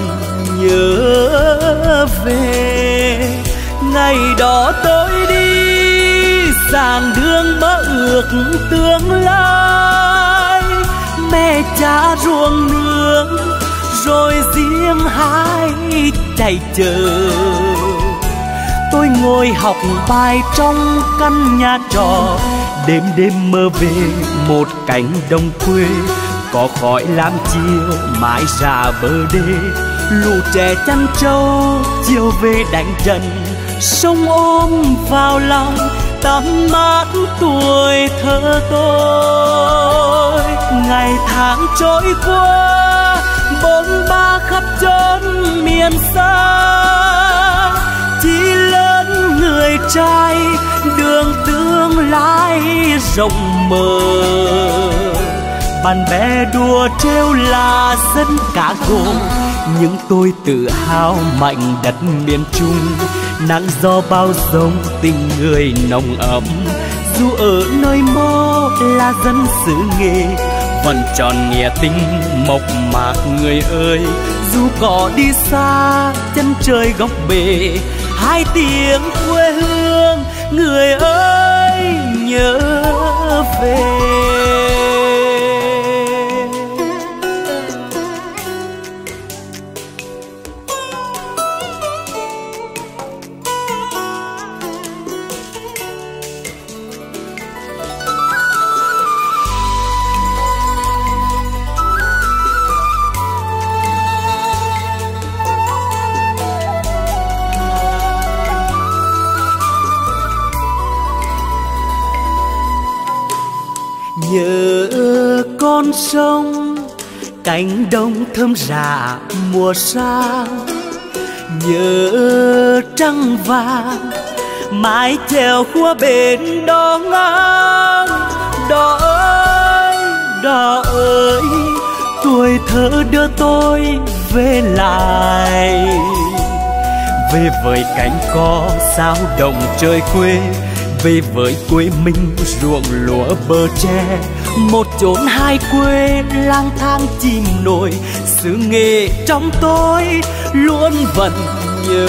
nhớ về. Ngày đó tôi đi giảng đường mơ ước tương lai, mẹ cha ruộng nương rồi riêng hai chạy chờ. Tôi ngồi học bài trong căn nhà trọ, đêm đêm mơ về một cánh đồng quê. Có khói lam chiều mãi ra bờ đê, lũ trẻ chăn trâu chiều về đánh trận. Sông ôm vào lòng tắm mát tuổi thơ tôi. Ngày tháng trôi qua bôn ba khắp chốn miền xa, chỉ lớn người trai đường tương lai rộng mở. Bạn bè đùa trêu là dân cả gồ, nhưng tôi tự hào mạnh đất miền Trung. Nắng gió bao dông tình người nồng ấm, dù ở nơi mơ là dân xứ nghệ vẫn tròn nghĩa tình mộc mạc người ơi. Dù có đi xa chân trời góc bể, hai tiếng quê hương người ơi nhớ về. Nhớ con sông, cánh đồng thơm rạ mùa xa. Nhớ trăng vàng mái chèo khua bên đó ngang. Đò ơi, đò ơi, tuổi thơ đưa tôi về lại. Về với cánh cò sao đồng chơi quê, về với quê mình ruộng lúa bờ tre. Một chốn hai quê lang thang chìm nổi, xứ nghệ trong tôi luôn vẫn nhớ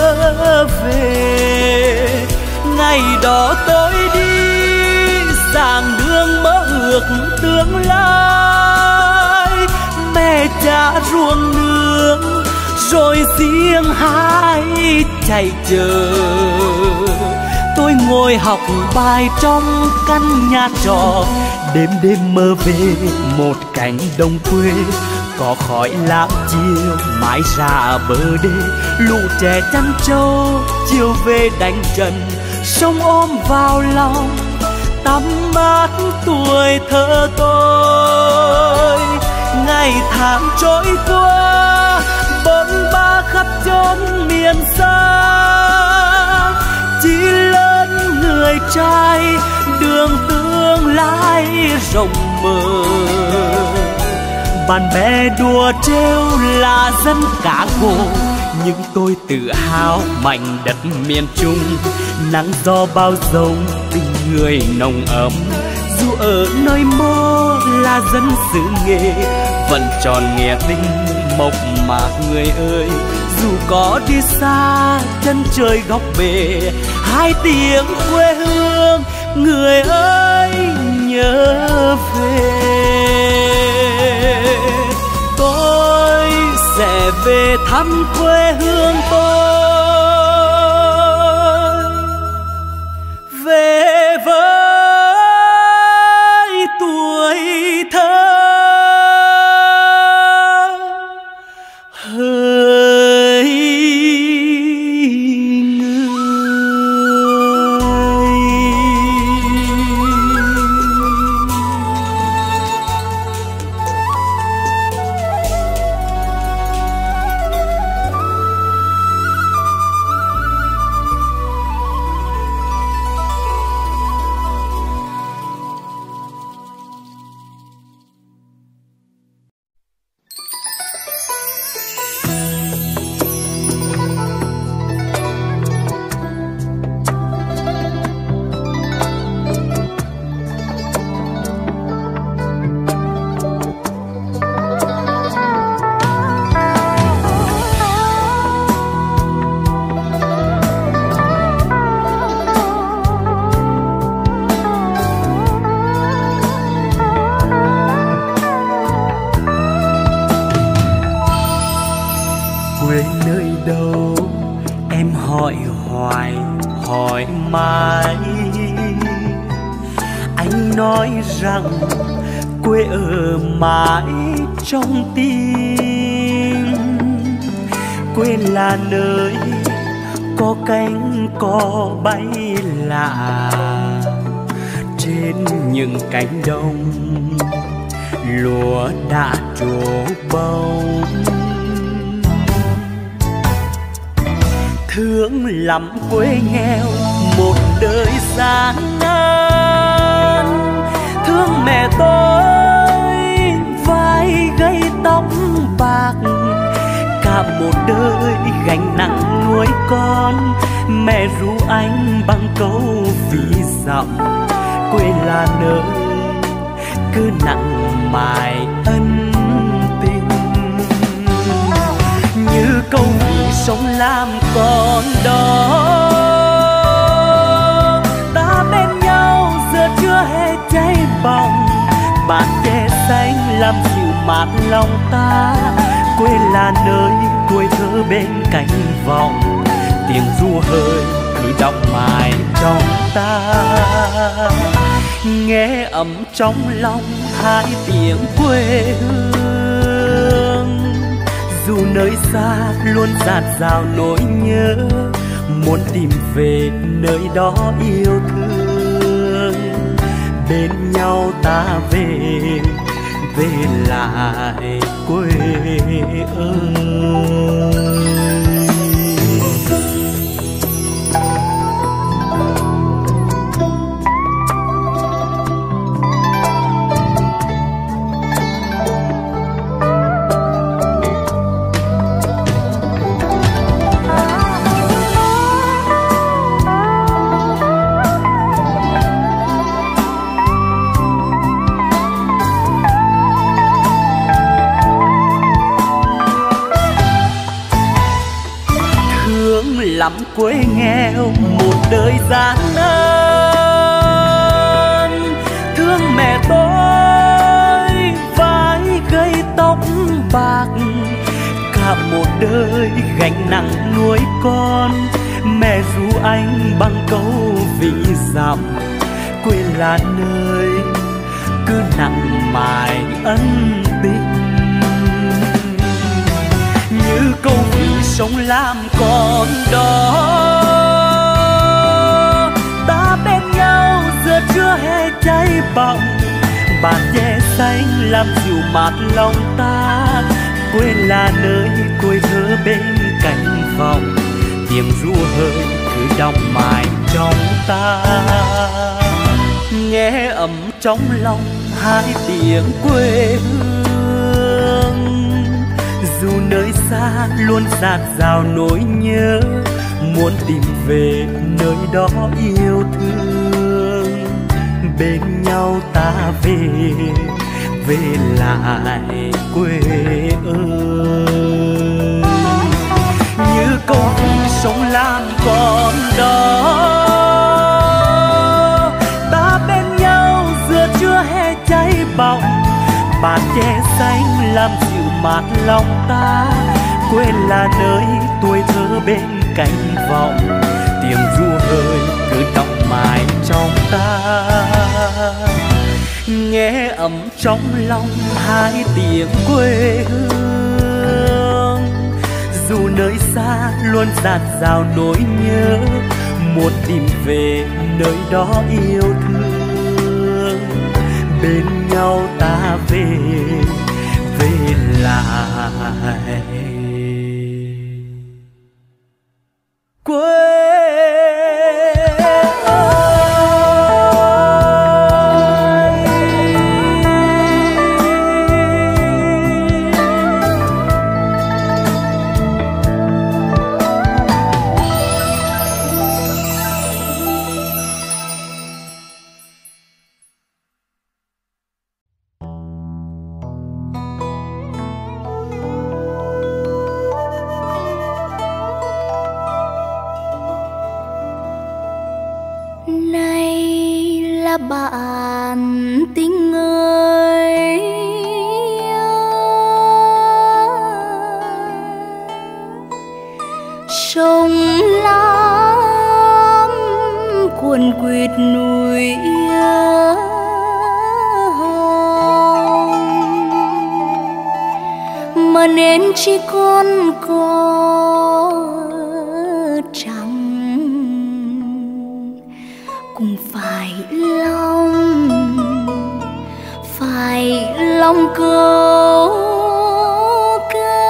về. Ngày đó tôi đi giảng đường mơ ước tương lai, mẹ cha ruộng nương rồi riêng hai chạy chờ. Tôi ngồi học bài trong căn nhà trọ, đêm đêm mơ về một cánh đồng quê. Có khói lam chiều mãi ra bờ đê, lũ trẻ chăn trâu chiều về đánh trận. Sông ôm vào lòng tắm mát tuổi thơ tôi. Ngày tháng trôi qua bôn ba khắp chốn miền xa, chỉ lớn người trai đường tương lai rộng mở. Bạn bè đùa trêu là dân cả gồ, nhưng tôi tự hào mạnh đất miền Trung. Nắng gió bao dông tình người nồng ấm, dù ở nơi mơ là dân xứ nghệ vẫn tròn nghĩa tình mộc mạc người ơi. Dù có đi xa chân trời góc bể, hai tiếng quê hương người ơi nhớ về. Tôi sẽ về thăm quê hương tôi, về với tuổi thơ hỡi người. Em hỏi hoài hỏi mãi, anh nói rằng quê ở mãi trong tim. Quê là nơi có cánh có bay lạ, trên những cánh đồng lúa đã trổ bông. Thương lắm quê nghèo một đời gian nan, thương mẹ tôi vai gây tóc bạc, cả một đời gánh nặng nuôi con. Mẹ ru anh bằng câu ví dặm, quê là nơi cứ nặng mài ân tình. Như câu ví sống làm con đó, ta bên nhau giờ chưa hề cháy bỏng. Bàn che xanh làm dịu mát lòng ta, quê là nơi tuổi thơ bên cánh vọng. Tiếng ru hơi cứ đọng mãi trong ta, nghe ấm trong lòng hai tiếng quê hương. Dù nơi xa luôn dạt dào nỗi nhớ, muốn tìm về nơi đó yêu thương. Bên nhau ta về, về lại quê ơi. Lắm quê nghèo một đời gian nan, thương mẹ tôi vai gây tóc bạc, cả một đời gánh nặng nuôi con. Mẹ ru anh bằng câu ví dặm, quê là nơi cứ nặng mài ân tình. Như câu ví sống làm con đó, ta bên nhau giờ chưa hề cháy bỏng. Bàn che xanh làm dịu mát lòng ta, quê là nơi tuổi thơ bên cánh vọng. Tiếng ru hơi cứ đọng mãi trong ta, nghe ấm trong lòng hai tiếng quê hương. Dù nơi xa luôn dạt dào nỗi nhớ, muốn tìm về nơi đó yêu thương. Bên nhau ta về, về lại quê ơi. Như câu ví sống làm con đó, ta bên nhau giờ chưa hề cháy bỏng. Bàn che xanh làm dịu mát lòng ta, quê là nơi tuổi thơ bên cánh vọng. Tiếng ru hơi cứ đọng mãi trong ta, nghe ấm trong lòng hai tiếng quê hương. Dù nơi xa luôn dạt dào nỗi nhớ, muốn tìm về nơi đó yêu thương. Bên nhau ta về, về lại quê. Bạn tình ơi, sống lắm cuồn quýt núi mà nên chỉ còn có trắng cũng phải lòng phải lòng câu ca.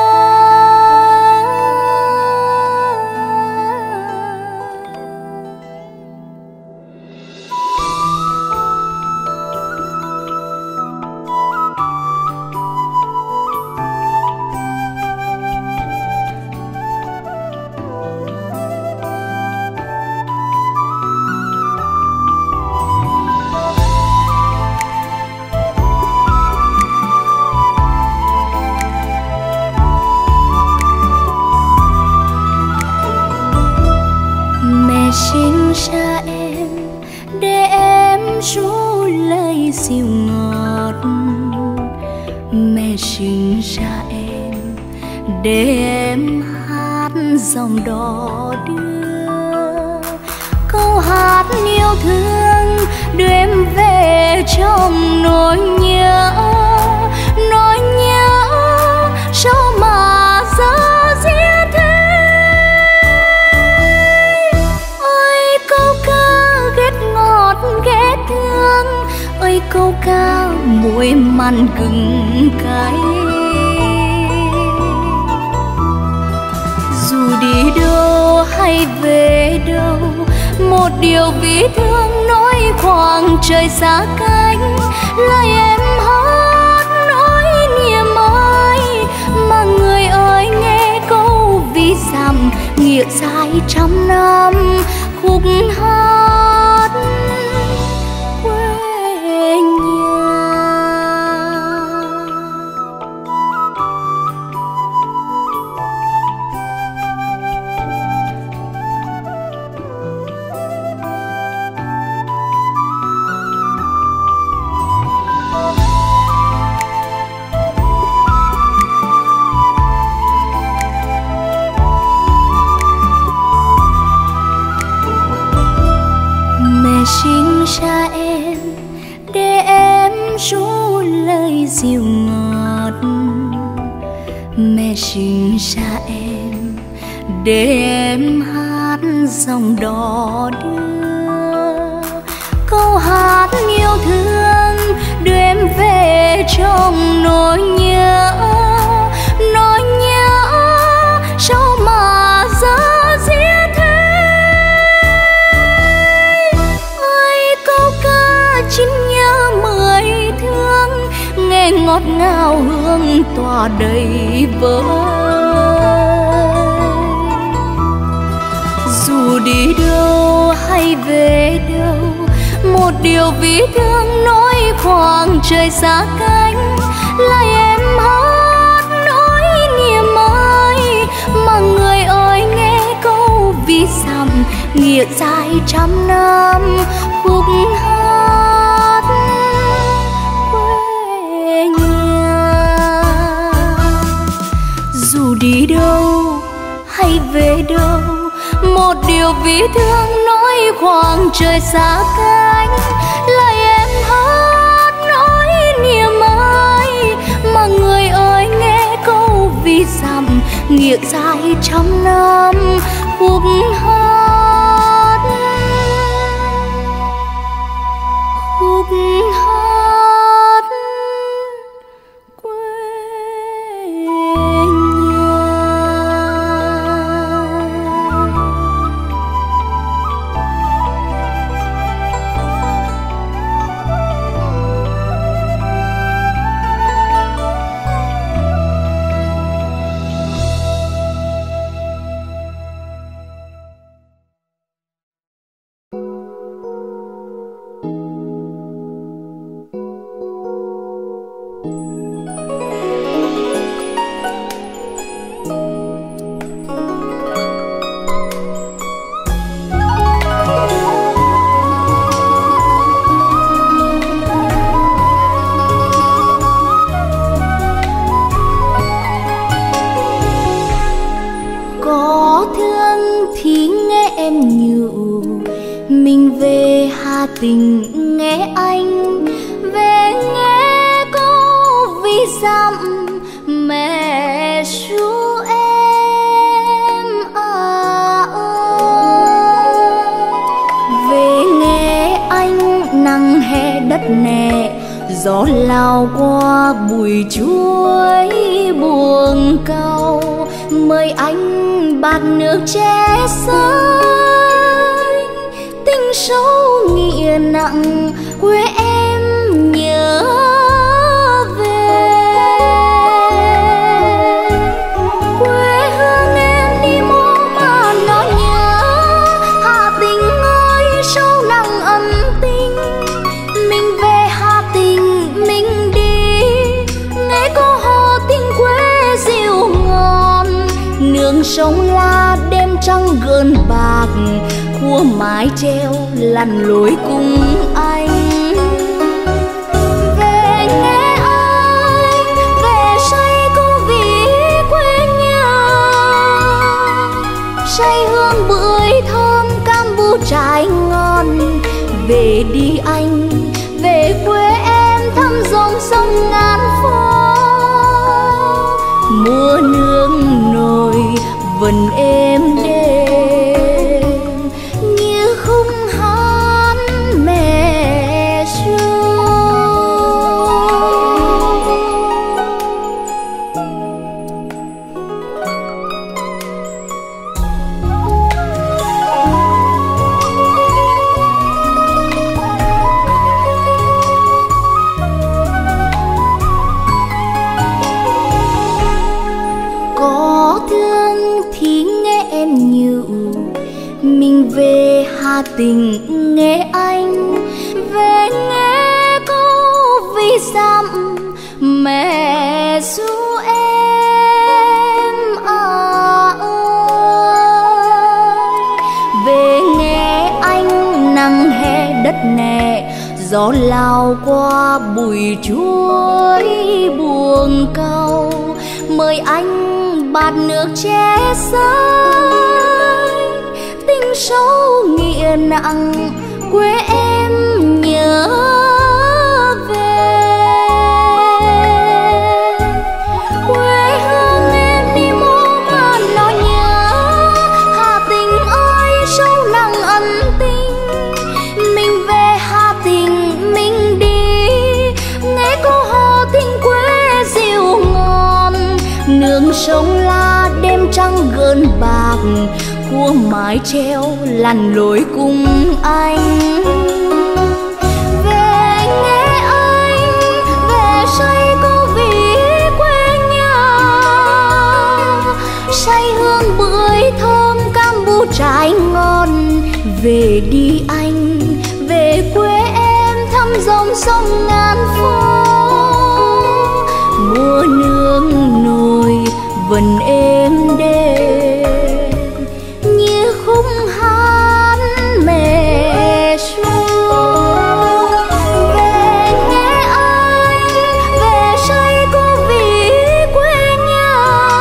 Sinh ra em để em ru lấy dịu ngọt, mẹ sinh ra em để em hát dòng đò đưa, câu hát yêu thương đưa em về trong nỗi nhớ, nỗi nhớ sao mà giờ giết thế. Ghét thương ơi câu ca muối mặn gừng cay, dù đi đâu hay về đâu một điều vì thương nỗi khoảng trời xa cách, lời em hát nỗi niềm ơi mà người ơi nghe câu vì dặm nghĩa dài trăm năm khúc hát quê nhà. Sinh ra em để em ru lời dịu ngọt, mẹ sinh ra em để em hát dòng đò đưa, câu hát yêu thương đưa em về trong nỗi nhớ, nỗi nhớ sao mà giờ giết thế. Chính nhớ mười thương nghe ngọt ngào hương tỏa đầy vơi, dù đi đâu hay về đâu một điều vì thương nỗi khoảng trời xa cách, lời em hát nỗi niềm ơi mà người ơi nghe câu vì dặm nghĩa dài trăm năm khúc hát quê nhà. Dù đi đâu hay về đâu một điều vì thương nỗi khoảng trời xa cách, lời em hát nỗi niềm ơi mà người ơi nghe câu vì dặm nghĩa dài trăm năm khúc hát khúc hát quê nhà. mình về Hà Tĩnh nghe anh, về nghe câu ví dặm mẹ ru em à ơi. Về nghe anh nắng hè đất nè, gió lao qua bụi chuối buồng cầu, mời anh bát nước che xanh, tình sâu nghĩa nặng quê em nhớ về. Quê hương em đi mô mà nó nhớ, Hà Tĩnh ơi sâu nặng ấm tình. Mình về Hà Tĩnh mình đi, nghe câu hò tình quê dịu ngon, nương sông La đêm trăng gợn bạc, khua mái treo lăn lối cùng anh. Về nghe anh, về say câu ví quê nhà, say hương bưởi thơm cam bu trái ngon. Về đi anh, về quê em thăm dòng sông ngàn phố, mùa nương nổi vần êm đêm như khung hát mẹ ru. Có thương thì nghe em nhiều, mình về Hà Tĩnh nghe anh, về nghe câu ví dặm mẹ ru em à ơi. Về nghe anh nắng hè đất nè, gió lao qua bụi chuối buồng cầu, mời anh bát nước che xanh, tình sâu nghĩa nặng quê em nhớ về. Quê hương em đi mô mà nó nhớ, Hà Tĩnh ơi sâu nặng ân tình. Mình về Hà Tĩnh mình đi, nghe câu hò tình quê dịu ngon, nương sông La đêm trăng gợn bạc, khua mái treo lăn lối cùng anh. Về nghe anh, về say câu ví quê nhà, say hương bưởi thơm cam bu trái ngon. Về đi anh, về quê em thăm dòng sông ngàn phố, mùa nương nổi vần êm đêm như khung hát mẹ ru. Về nghe anh, về say câu ví quê nhà,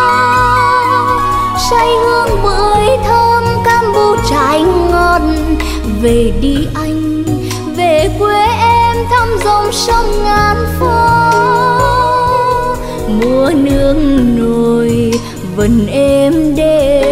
say hương bưởi thơm cam bu trái ngon. Về đi anh, về quê em thăm dòng sông ngàn phố, mùa nương nổi vần êm đêm